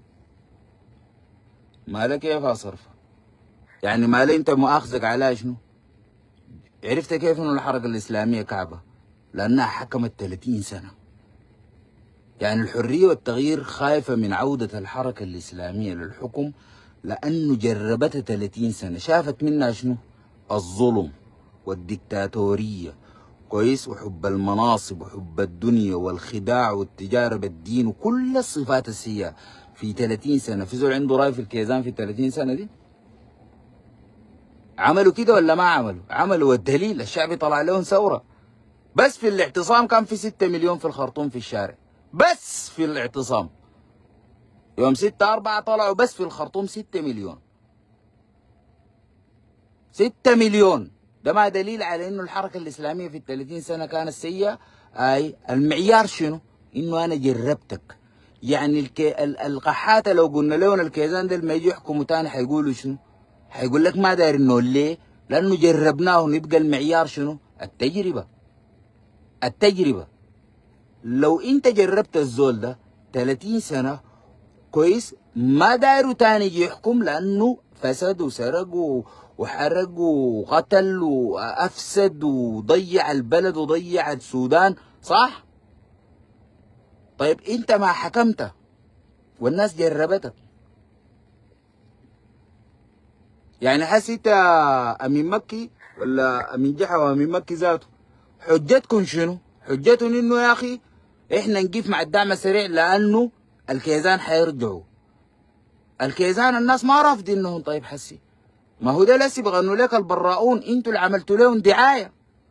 ما له كيف اصرفها؟ يعني ما له انت مؤاخذك على شنو؟ عرفت كيف انه الحركه الاسلاميه كعبه؟ لانها حكمت ثلاثين سنه. يعني الحريه والتغيير خايفه من عوده الحركه الاسلاميه للحكم، لانه جربتها ثلاثين سنه، شافت منها شنو؟ الظلم والديكتاتوريه، كويس، وحب المناصب وحب الدنيا والخداع والتجاره بالدين وكل الصفات السيئه. في ثلاثين سنه في زول عنده راي في الكيزان في ثلاثين سنه دي؟ عملوا كده ولا ما عملوا؟ عملوا، والدليل الشعب طلع لهم ثوره. بس في الاعتصام كان في ستة مليون في الخرطوم في الشارع، بس في الاعتصام يوم ستة أربعة طلعوا بس في الخرطوم ستة مليون. ستة مليون، ده ما دليل على انه الحركه الاسلاميه في الثلاثين سنه كانت سيئه؟ اي المعيار شنو؟ انه انا جربتك. يعني الكي... القحاته لو قلنا لهم الكيزان ده لما يجوا يحكموا تاني حيقولوا شنو؟ حيقول لك ما داير انه ليه؟ لانه جربناه. يبقى المعيار شنو؟ التجربه. التجربه. لو انت جربت الزول ده ثلاثين سنه كويس، ما دايروا تاني يجي يحكم لانه فسد وسرق وحرق وقتل وافسد وضيع البلد وضيع السودان، صح؟ طيب انت ما حكمت والناس جربتك. يعني حس انت امين مكي ولا امين جحا وامين مكي ذاته حجتكم شنو؟ حجتهم انه يا اخي احنا نقف مع الدعم السريع لانه الكيزان حيرجعوا. الكيزان الناس ما رافضين انهم. طيب حسي ما هو ده لسه بغنوا لك البراؤون، انتوا اللي عملتوا لهم دعايه.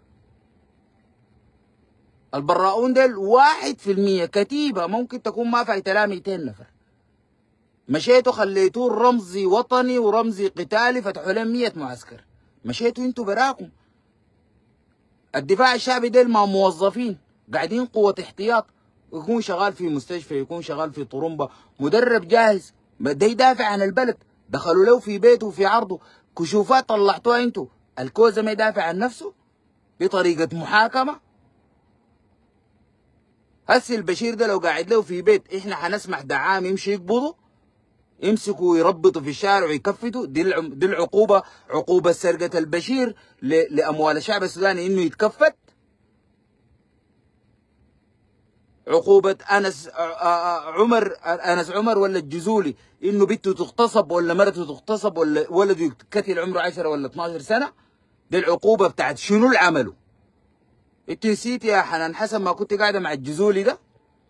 البراؤون ده واحد في المية كتيبه ممكن تكون ما فايته لها مئتين نفر، مشيتوا خليتوه رمزي وطني ورمزي قتالي، فتحوا لهم مئة معسكر. مشيتوا انتوا براكم. الدفاع الشعبي ده ما موظفين قاعدين قوه احتياط، يكون شغال في مستشفى، يكون شغال في طرمبه، مدرب جاهز، ده يدافع عن البلد. دخلوا له في بيته وفي عرضه، كشوفات طلعتوها انتوا. الكوزه ما يدافع عن نفسه بطريقه محاكمه. هسي البشير ده لو قاعد له في بيت احنا حنسمح دعام يمشي يقبضه، يمسكوا ويربطوا في الشارع ويكفتوا. دي دي العقوبه، عقوبه سرقه البشير لاموال الشعب السوداني انه يتكفت. عقوبة أنس عمر أنس عمر ولا الجزولي إنه بنته تغتصب ولا مرته تغتصب ولا ولده يتقتل عمره عشرة ولا اثناشر سنة. دي العقوبة بتاعت شنو اللي عمله؟ أنت نسيت يا حنان حسن ما كنت قاعدة مع الجزولي ده؟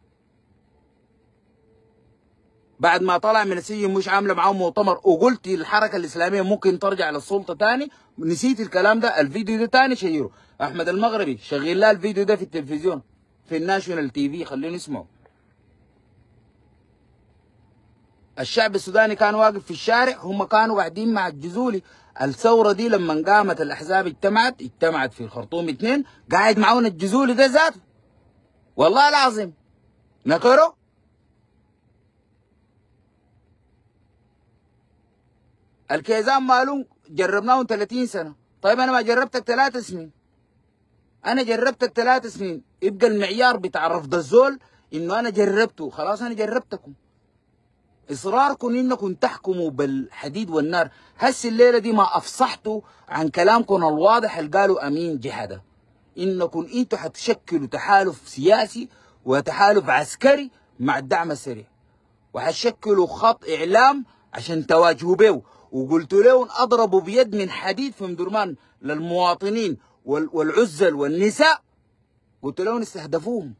بعد ما طلع من السجن مش عاملة معاه مؤتمر وقلت الحركة الإسلامية ممكن ترجع للسلطة تاني؟ نسيت الكلام ده؟ الفيديو ده تاني شيره. أحمد المغربي شغل لها الفيديو ده في التلفزيون في الناشونال تي في، خلينا نسمعه. الشعب السوداني كان واقف في الشارع، هم كانوا قاعدين مع الجزولي. الثورة دي لما قامت الأحزاب اجتمعت اجتمعت في الخرطوم اثنين، قاعد معاون الجزولي ده ذاته. والله العظيم نكروا. الكيزان مالهم جربناهم ثلاثين سنة. طيب أنا ما جربتك ثلاث سنين، انا جربتك ثلاث سنين، يبقى المعيار بتاع رفض الزول انه انا جربته، خلاص انا جربتكم. اصراركم انكم تحكموا بالحديد والنار. هسه الليله دي ما افصحتوا عن كلامكم الواضح اللي قالوا امين جحده، انكم انتوا حتشكلوا تحالف سياسي وتحالف عسكري مع الدعم السريع، وحتشكلوا خط اعلام عشان تواجهوا به. وقلت لهم اضربوا بيد من حديد في مدرمان للمواطنين والعزل والنساء، قلت لهم استهدفوهم.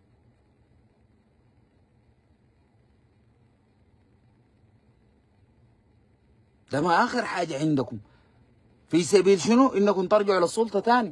ده ما اخر حاجه عندكم، في سبيل شنو؟ انكم ترجعوا للسلطه تاني.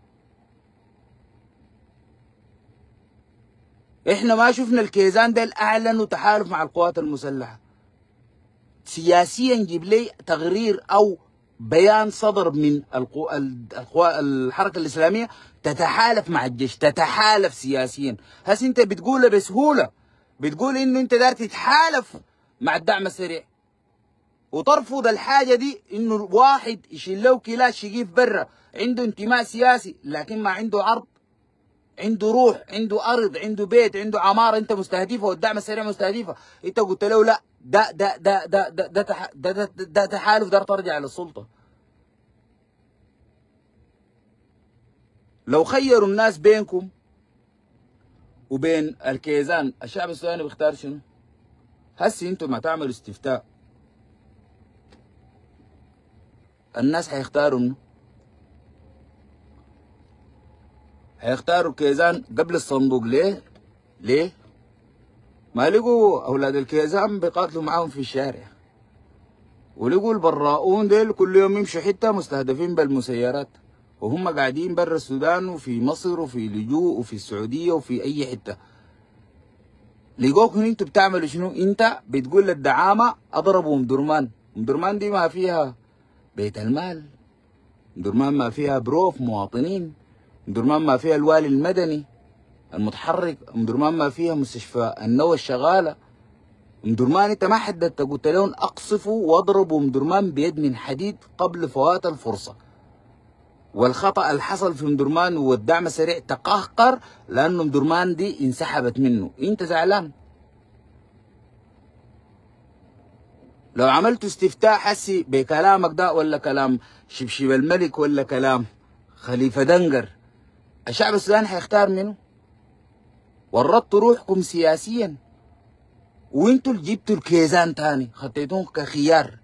احنا ما شفنا الكيزان ده اعلنوا تحالف مع القوات المسلحه. سياسيا جيب لي تقرير او بيان صدر من القو... القو... الحركه الاسلاميه تتحالف مع الجيش، تتحالف سياسيا. هس انت بتقولها بسهوله، بتقول انه انت دار تتحالف مع الدعم السريع وترفض الحاجه دي. انه واحد يشيل له كلاش يجيف برا عنده انتماء سياسي لكن ما عنده عرض، عنده روح، عنده ارض، عنده بيت، عنده عماره، انت مستهدفه والدعم السريع مستهدفه، انت قلت له لا ده ده ده ده ده ده, ده, ده, ده, ده تحالف دار ترجع للسلطه. لو خيروا الناس بينكم وبين الكيزان، الشعب السوداني بيختار شنو؟ هسي انتم ما تعملوا استفتاء الناس حيختاروا منه؟ حيختاروا الكيزان قبل الصندوق. ليه؟ ليه؟ ما لقوا اولاد الكيزان بيقاتلوا معاهم في الشارع، ولقوا البراؤون ديل كل يوم يمشوا حته مستهدفين بالمسيرات، وهم قاعدين برا السودان وفي مصر وفي لجوء وفي السعوديه وفي اي حته. لقوكم انتوا بتعملوا شنو؟ انت بتقول للدعامه اضربوا ام درمان. ام درمان دي ما فيها بيت المال، ام درمان ما فيها بروف مواطنين، ام درمان ما فيها الوالي المدني المتحرك، ام درمان ما فيها مستشفى النوى الشغاله. ام درمان انت ما حددت، قلت لهم اقصفوا واضربوا ام درمان بيد من حديد قبل فوات الفرصه. والخطا اللي حصل في ام درمان والدعم السريع تقهقر لانه ام درمان دي انسحبت منه. انت زعلان؟ لو عملتوا استفتاء حسي بكلامك ده ولا كلام شبشب الملك ولا كلام خليفه دنقر، الشعب السوداني حيختار منه؟ ورطتوا روحكم سياسيا، وانتوا اللي جبتوا الكيزان تاني خطيتوهم كخيار.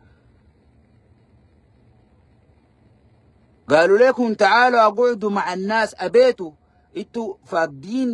قالوا لكم تعالوا اقعدوا مع الناس، ابيتوا انتوا فاقدين.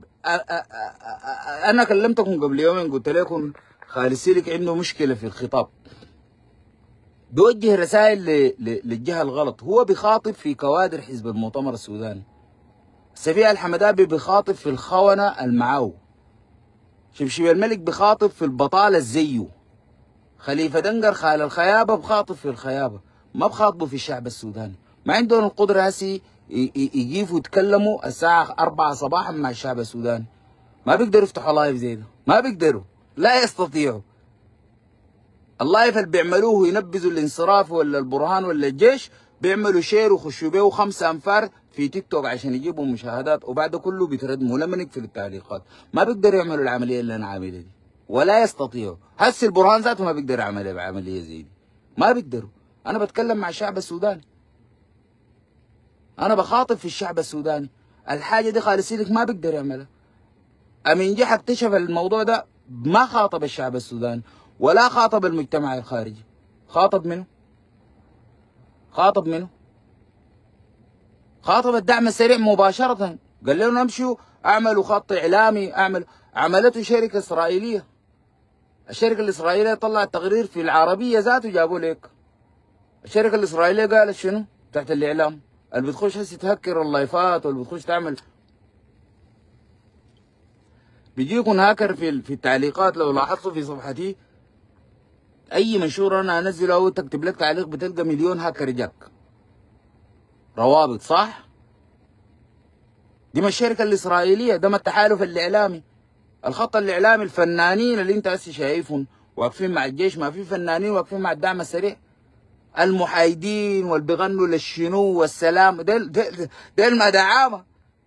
انا كلمتكم قبل يومين قلت لكم خالد سيلك عنده مشكله في الخطاب، بيوجه رسائل للجهه الغلط. هو بيخاطب في كوادر حزب المؤتمر السوداني، سفيع الحمدابي بيخاطب في الخونه المعاو، شبشب الملك بيخاطب في البطاله الزيو، خليفه دنقر خال الخيابه بخاطب في الخيابه، ما بخاطبوا في الشعب السوداني. ما عندهم القدره هسي يجيفوا يتكلموا الساعه أربعة صباحا مع الشعب السوداني. ما بيقدروا يفتحوا لايف زي ده، ما بيقدروا، لا يستطيعوا. اللايف اللي بيعملوه ينبذوا الانصراف ولا البرهان ولا الجيش، بيعملوا شير ويخشوا بيه خمسة انفار في تيك توك عشان يجيبوا مشاهدات، وبعد كله بيتردموا لما نقفل التعليقات. ما بيقدروا يعملوا العمليه اللي انا عاملها دي، ولا يستطيعوا. هسه البرهان ذاته ما بيقدر يعملها بعمليه زي دي، ما بيقدروا. انا بتكلم مع الشعب السوداني، انا بخاطب في الشعب السوداني. الحاجه دي خالد سيلك ما بيقدر يعملها. امين جحا اكتشف الموضوع ده، ما خاطب الشعب السوداني ولا خاطب المجتمع الخارجي. خاطب منه؟ خاطب منه؟ خاطب الدعم السريع مباشرة، قال لهم امشوا اعملوا خط اعلامي. اعمل عملته شركة اسرائيلية، الشركة الاسرائيلية طلعت تقرير في العربية ذاته جابوا لك. الشركة الاسرائيلية قالت شنو؟ تحت الاعلام اللي بتخش هسه تهكر اللايفات واللي بتخش تعمل، بيجيكم هاكر في في التعليقات. لو لاحظتوا في صفحتي اي منشور انا انزله او تكتب لك تعليق بتلقى مليون هاكر جاك روابط، صح؟ دي ما الشركه الاسرائيليه، ده ما التحالف الاعلامي، الخط الاعلامي. الفنانين اللي انت هسه شايفهم واقفين مع الجيش، ما في فنانين واقفين مع الدعم السريع. المحايدين واللي بيغنوا للشنو والسلام ديل ديل, ديل ما دعامه.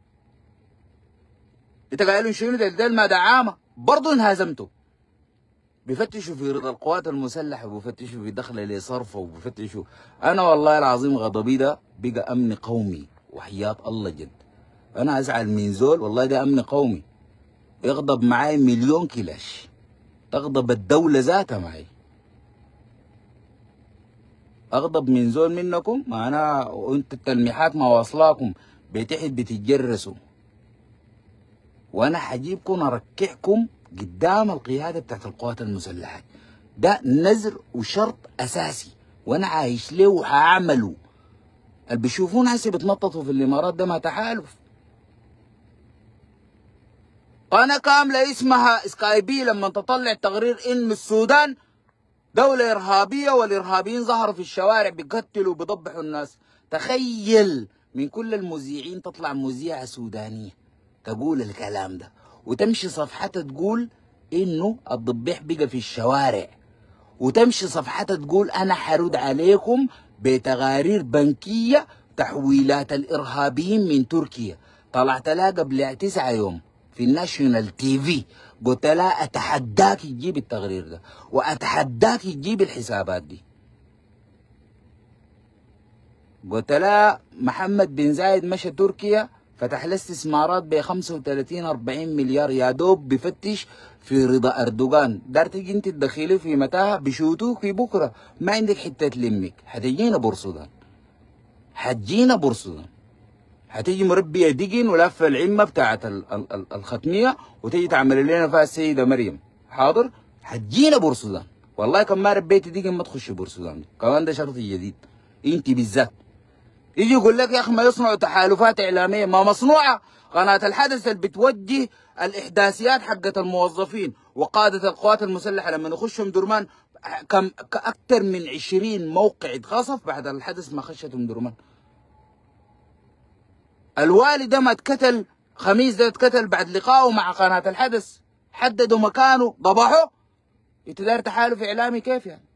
انت قايلين شنو ديل؟ ديل ما دعامه برضه انهزمتوا. بيفتشوا في رضا القوات المسلحه وبيفتشوا في دخله لصرفه وبيفتشوا. انا والله العظيم غضبي ده بقى امن قومي وحياة الله جد. انا ازعل من زول والله ده امن قومي يغضب معاي مليون كلاش، تغضب الدوله ذاتها معي. اغضب من زول منكم ما انا وانت التلميحات ما واصلاكم بتحت بتتجرسوا، وانا حجيبكم اركعكم قدام القياده بتاعت القوات المسلحه. ده نذر وشرط اساسي وانا عايش له وهعمله. اللي بيشوفونا هسه بتنططوا في الامارات ده ما تحالف. قناه كامله اسمها سكاي بي لما تطلع تقرير ان السودان دولة إرهابية والإرهابيين ظهروا في الشوارع بيقتلوا وبيضبحوا الناس. تخيل من كل المذيعين تطلع مذيعة سودانية تقول الكلام ده، وتمشي صفحتها تقول إنه الضبيح بقى في الشوارع، وتمشي صفحتها تقول أنا حرد عليكم بتقارير بنكية تحويلات الإرهابيين من تركيا. طلعت لها قبل تسعة يوم في الناشونال تي في قلت لها اتحداك تجيب التقرير ده واتحداك تجيب الحسابات دي. قلت لها محمد بن زايد مشى تركيا فتح له استثمارات ب خمسة وثلاثين أربعين مليار يا دوب بفتش في رضا اردوغان. دار تجي انت تدخلي في متاهه بشوتوكي بكره ما عندك حته تلمك. حتجينا بورسودان، حتجينا بورسودان، هتيجي مربيه دقن ولافه العمه بتاعت الختميه وتيجي تعمل لنا فيها السيده مريم. حاضر هتجينا بورسودان. والله كم ما ربيتي دقن ما تخشي بورسودان كمان، ده شرطي جديد انت بالذات. يجي يقول لك يا اخي ما يصنعوا تحالفات اعلاميه، ما مصنوعه. قناه الحدث اللي بتوجه الاحداثيات حقت الموظفين وقاده القوات المسلحه لما يخشوا ام درمان كم اكثر من عشرين موقع اتخصف بعد الحدث ما خشت ام درمان. الوالد ده ما اتقتل خميس ده اتقتل بعد لقائه مع قناة الحدث، حددوا مكانه ضبحوه. انت داير تحالف اعلامي كيف يعني؟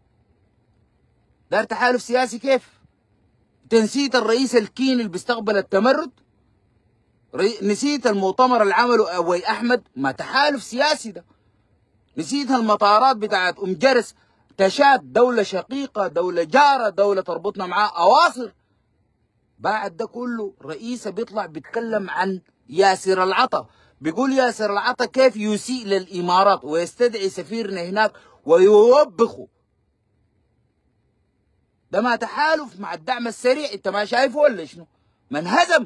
داير تحالف سياسي كيف؟ انت نسيت الرئيس الكين اللي بيستقبل التمرد؟ ري... نسيت المؤتمر اللي عمله ابوي احمد؟ ما تحالف سياسي ده. نسيت المطارات بتاعت ام جرس، تشاد دولة شقيقة، دولة جارة، دولة تربطنا معاه اواصر. بعد ده كله رئيسه بيطلع بيتكلم عن ياسر العطا، بيقول ياسر العطا كيف يسيء للامارات ويستدعي سفيرنا هناك ويوبخه. ده ما تحالف مع الدعم السريع؟ انت ما شايفه ولا شنو؟ ما انهزم.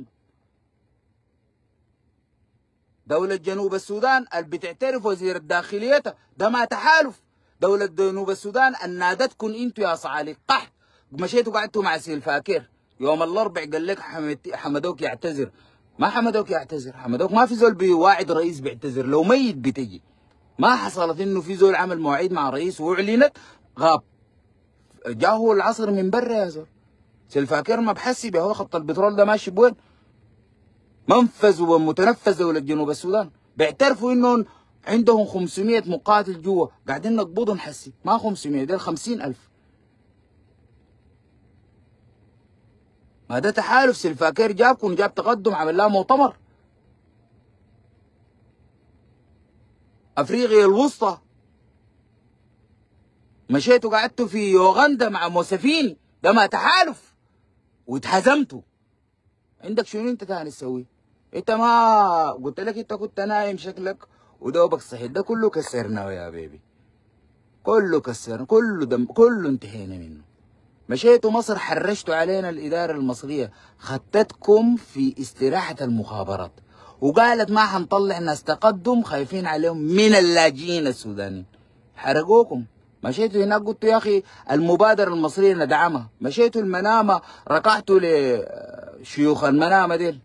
دولة جنوب السودان اللي بتعترف وزير الداخلية ده ما تحالف. دولة جنوب السودان ان نادتكم انتوا يا صعالي قحط مشيتوا قعدتوا مع سيلفاكير يوم الاربع قال لك حمدوك يعتذر. ما حمدوك يعتذر، حمدوك ما في زول بيواعد رئيس بيعتذر، لو ميت بتجي. ما حصلت انه في زول عمل مواعيد مع رئيس واعلنت غاب. جاهو العصر من برا يا زول. سيلفاكير ما بحسب هو خط البترول ده ماشي بوين؟ منفذ ومتنفذ دولة جنوب السودان بيعترفوا انهم عندهم خمسمية مقاتل جوا قاعدين نقبضهم حسي، ما خمسمية ديل خمسين ألف. ما ده تحالف. سيلفاكير جابكم جاب تقدم عمل لها مؤتمر. افريقيا الوسطى مشيتوا قعدتوا في يوغندا مع موسفيني، ده ما تحالف واتهزمتوا. عندك شنو انت تاني تسوي؟ انت ما قلت لك انت كنت نايم شكلك ودوبك صحيت. ده كله كسرناه يا بيبي، كله كسرنا، كله دم، كله انتهينا منه. مشيتوا مصر حرشتوا علينا الإدارة المصرية، خدتكم في استراحة المخابرات وقالت ما حنطلع ناس تقدم خايفين عليهم من اللاجئين السودانيين. حرقوكم. مشيتوا هناك قلتوا يا أخي المبادرة المصرية ندعمها. مشيتوا المنامة رقعتوا لشيوخ المنامة ديل.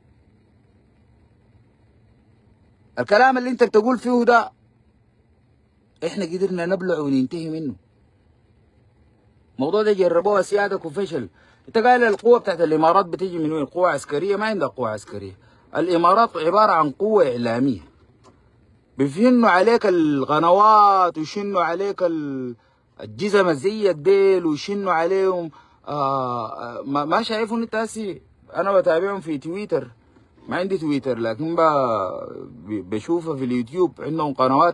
الكلام اللي انت بتقول فيه ده احنا قدرنا نبلع وننتهي منه. الموضوع ده جربوها سيادك وفشل. انت قايل القوة بتاعت الامارات بتيجي من وين؟ قوة عسكرية؟ ما عندها قوة عسكرية. الامارات عبارة عن قوة اعلامية. بيفنوا عليك القنوات ويشنوا عليك الجزم زي الديل ويشنوا عليهم. آه ما, ما شايفهم انت هسي؟ انا بتابعهم في تويتر، ما عندي تويتر لكن بشوفها في اليوتيوب، عندهم قنوات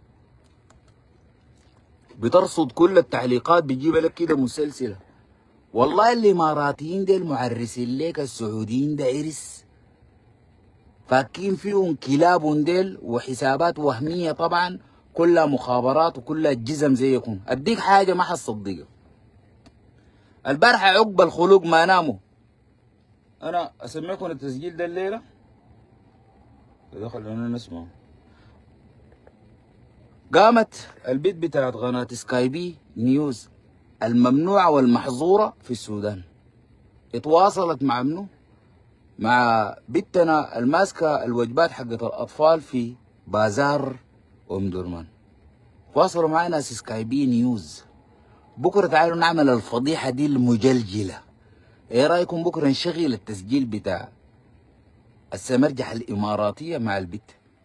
بترصد كل التعليقات، بتجيب لك كده مسلسله. والله الاماراتيين ديل معرسين ليك السعوديين ده عرس، فاكين فيهم كلاب ديل وحسابات وهميه طبعا، كلها مخابرات وكلها جزم زيكم. اديك حاجه ما حتصدقها، البارحه عقب الخلوق ما ناموا، انا اسمعكم التسجيل ده الليله دخل لنا نسمعه. قامت البيت بتاعت قناه سكاي بي نيوز الممنوعه والمحظوره في السودان اتواصلت مع منو؟ مع بنتنا الماسكه الوجبات حقت الاطفال في بازار ام درمان. تواصلوا معنا ناس سكاي بي نيوز، بكره تعالوا نعمل الفضيحه دي المجلجله. ايه رايكم بكره نشغل التسجيل بتاع السمرجحه الاماراتيه مع البت؟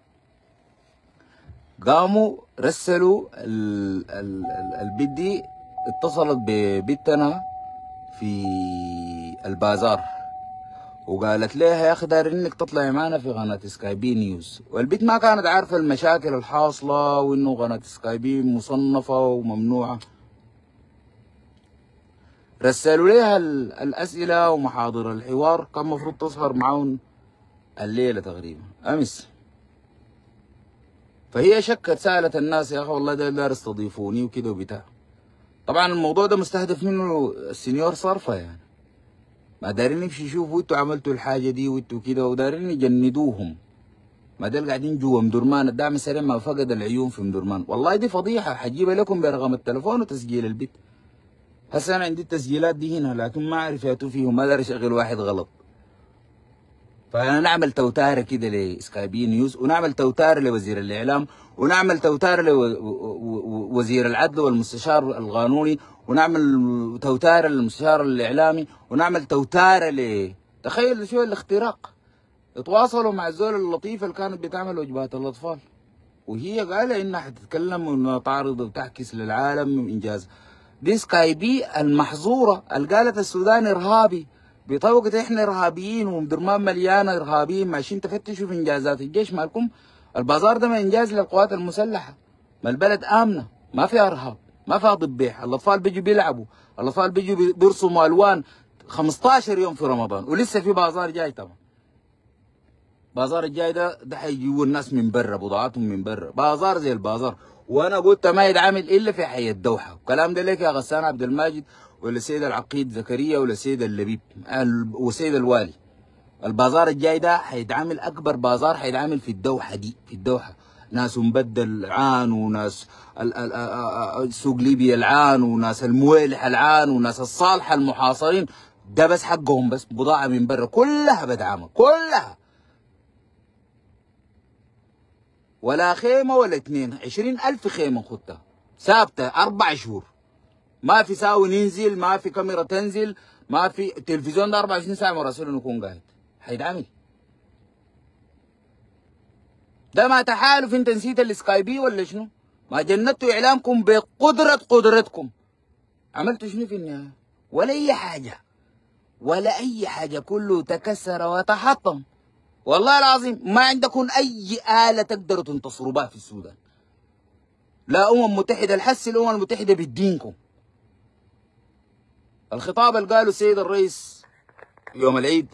قاموا رسلوا ال ال البت دي، اتصلت ببتنا في البازار وقالت لها يا اخي دايرين انك تطلعي معنا في قناه سكاي بي نيوز، والبت ما كانت عارفه المشاكل الحاصله وانه قناه سكاي بي مصنفه وممنوعه. رسلوا لها الاسئله ومحاضر الحوار، كان المفروض تظهر معاهم الليله تقريبا امس. فهي شكت سالت الناس يا اخي والله ده داير يستضيفوني وكده وبتاع. طبعا الموضوع ده مستهدف منه السنيور صرفه، يعني ما دارين يمشي يشوفوا انتوا عملتوا الحاجه دي وانتوا كده، ودارين يجندوهم. ما دول قاعدين جوا مدرمان، الدعم السريع ما فقد العيون في مدرمان. والله دي فضيحه، حجيبها لكم برقم التليفون وتسجيل البيت. هسه انا عندي التسجيلات دي هنا لكن ما اعرف ياتوا فيهم، ما داري اشغل واحد غلط. فانا نعمل توتاره كده لسكاي بي نيوز، ونعمل توتاره لوزير الاعلام، ونعمل توتاره لوزير العدل والمستشار القانوني، ونعمل توتاره للمستشار الاعلامي، ونعمل توتاره ل تخيل شو الاختراق. اتواصلوا مع الزول اللطيفه اللي كانت بتعمل وجبات الاطفال، وهي قالت انها حتتكلم وانها تعرض وتعكس للعالم من انجازها. دي سكاي بي المحظوره اللي قالت السودان ارهابي، بطوقة احنا ارهابيين ومدرمان مليانه ارهابيين ماشيين تفتشوا في انجازات الجيش مالكم. البازار ده ما انجاز للقوات المسلحه، ما البلد امنه، ما فيها ارهاب، ما فيها ضبيح، الاطفال بيجوا بيلعبوا، الاطفال بيجوا بيرسموا الوان خمستاشر يوم في رمضان، ولسه في بازار جاي. طبعا بازار الجاي ده ده حيجيبوا الناس من برا، بضاعتهم من برا، بازار زي البازار. وانا قلت ما يتعامل الا في حي الدوحه، والكلام ده ليك يا غسان عبد الماجد ولا السيد العقيد زكريا ولا السيد اللبيب والسيد الوالي. البازار الجاي ده حيتعامل اكبر بازار حيتعامل في الدوحه دي، في الدوحه ناس مبدل عان، وناس سوق ليبيا العان، وناس المويلح العان، وناس الصالحه المحاصرين. ده بس حقهم، بس بضاعه من برا كلها بدعمه كلها، ولا خيمه ولا اتنين، عشرين ألف خيمه خدتها ثابته اربع شهور، ما في ساوي ننزل، ما في كاميرا تنزل، ما في تلفزيون ده أربعة وعشرين ساعه مراسل يكون قاعد. حيتعمل ده ما تحالف؟ انت نسيت السكاي بي ولا شنو؟ ما جندتوا اعلامكم بقدره قدرتكم، عملتوا شنو في النهايه؟ ولا اي حاجه، ولا اي حاجه، كله تكسر وتحطم. والله العظيم ما عندكم اي آلة تقدروا تنتصروا بها في السودان. لا امم متحده، الحس الامم المتحده بدينكم. الخطاب اللي قاله السيد الرئيس يوم العيد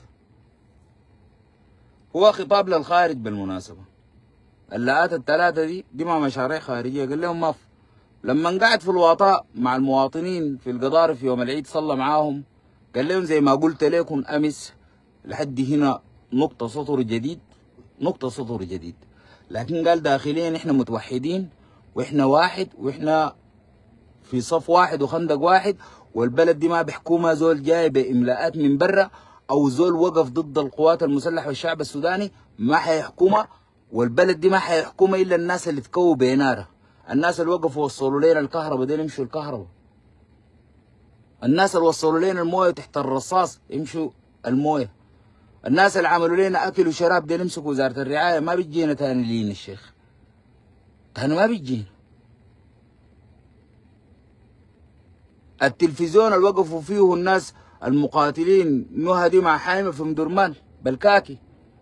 هو خطاب للخارج بالمناسبه. اللاءات الثلاثه دي دي ما مشاريع خارجيه، قال لهم ما في. لما قعد في الوطاء مع المواطنين في القضارف يوم العيد صلى معاهم، قال لهم زي ما قلت لكم امس، لحد هنا نقطه سطر جديد، نقطه سطر جديد. لكن قال داخليا احنا متوحدين، واحنا واحد، واحنا في صف واحد وخندق واحد، والبلد دي ما بحكومها زول جاي باملاءات من برا، او زول وقف ضد القوات المسلحه والشعب السوداني ما حيحكمها، والبلد دي ما حيحكمها الا الناس اللي تكوا بينارها. الناس اللي وقفوا وصلوا لنا الكهرباء دول يمشوا الكهرباء، الناس اللي وصلوا لنا المويه تحت الرصاص يمشوا المويه، الناس اللي عملوا لنا اكل وشراب دول يمسكوا وزاره الرعايه. ما بيجينا تاني لين الشيخ، تاني ما بيجينا. التلفزيون اللي وقفوا فيه الناس المقاتلين نهى دي مع حايمه في مدرمان بالكاكي،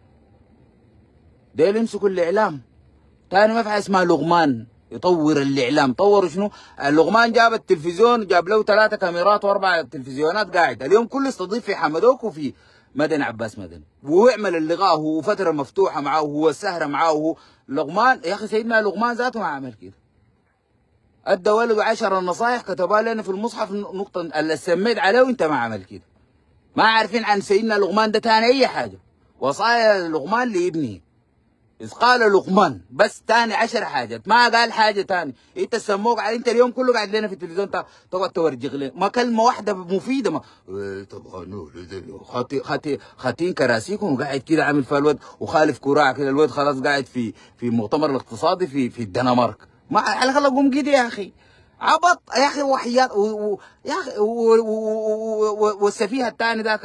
ديل يمسكوا الاعلام. تاني ما في حاجه اسمها لغمان يطور الاعلام. طوروا شنو؟ اللغمان جاب التلفزيون، جاب له ثلاثه كاميرات واربع تلفزيونات قاعد اليوم كله يستضيف في حمدوك وفي مدني عباس مدني، وهو يعمل اللقاء وهو فتره مفتوحه معاه وهو السهره معاه وهو لغمان. يا اخي سيدنا لغمان ذاته ما عمل كده. ادى ولده عشر نصائح كتبها لنا في المصحف نقطه اللي سميت عليه وانت ما عمل كده. ما عارفين عن سيدنا لغمان ده تاني اي حاجه. وصايا لغمان لابنه إذ قال لقمان بس. تاني عشر حاجات ما قال حاجة تاني. انت سموك على انت اليوم كله قاعد لنا في التلفزيون تقعد تورجغ لنا ما كلمة واحدة مفيدة. ما طبعا خاطي خاطي خاتين كراسيكم وقاعد كده عامل فيها الواد وخالف كراع كده. الواد خلاص قاعد في في مؤتمر الاقتصادي في في الدنمارك. ما على الاقل قوم كده يا اخي. عبط يا اخي وحيات يا اخي. والسفيه الثاني ذاك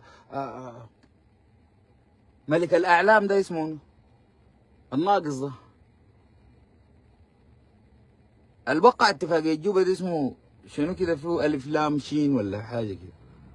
ملك الاعلام ده اسمه الناقص ده البقع اتفاقية جوبا ده اسمه شنو كده فيه ألف لام شين ولا حاجة كده.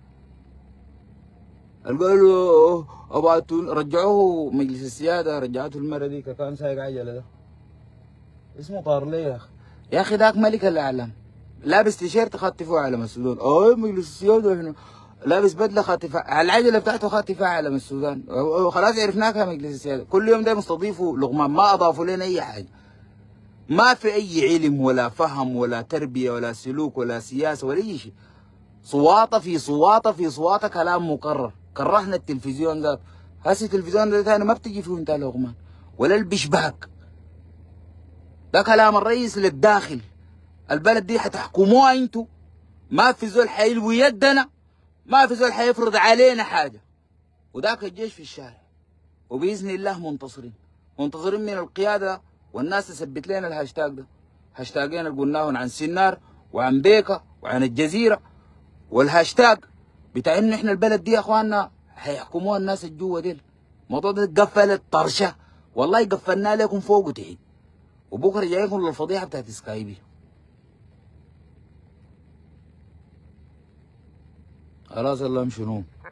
قالوا ابعتوا رجعوه مجلس السيادة رجعته المرة دي كان سايق عجلة ده اسمه طار ليه يا اخي. يا اخي ذاك ملك الاعلام لابس تيشيرت خاطي فيه علم السودان. اه مجلس السيادة هنا لابس بدله خاطفه على العجله بتاعته خاطفه علم السودان. خلاص عرفناها مجلس السياده. كل يوم ده مستضيفوا لغمان ما اضافوا لنا اي حاجه. ما في اي علم ولا فهم ولا تربيه ولا سلوك ولا سياسه ولا اي شيء. صواطه في صواطه في صواطه كلام مكرر. كرهنا التلفزيون ذاته. هسه التلفزيون ده ثاني ما بتجي فيه انت لغمان ولا البشباك. ده كلام الرئيس للداخل. البلد دي حتحكموها انتوا. ما في زول حيلوي يدنا. ما في زول حيفرض علينا حاجه. وذاك الجيش في الشارع وباذن الله منتصرين. منتصرين من القياده والناس تثبت لنا الهاشتاج ده. هاشتاجين اللي قلناهم عن سنار وعن بيكا وعن الجزيره. والهاشتاج بتاع انه احنا البلد دي يا اخواننا حيحكموها الناس الجوا ديل. الموضوع ده قفلت طرشه. والله قفلنا لكم فوق وتحت. وبكره جايكم للفضيحه بتاعت سكايبي. خلاص الله شنو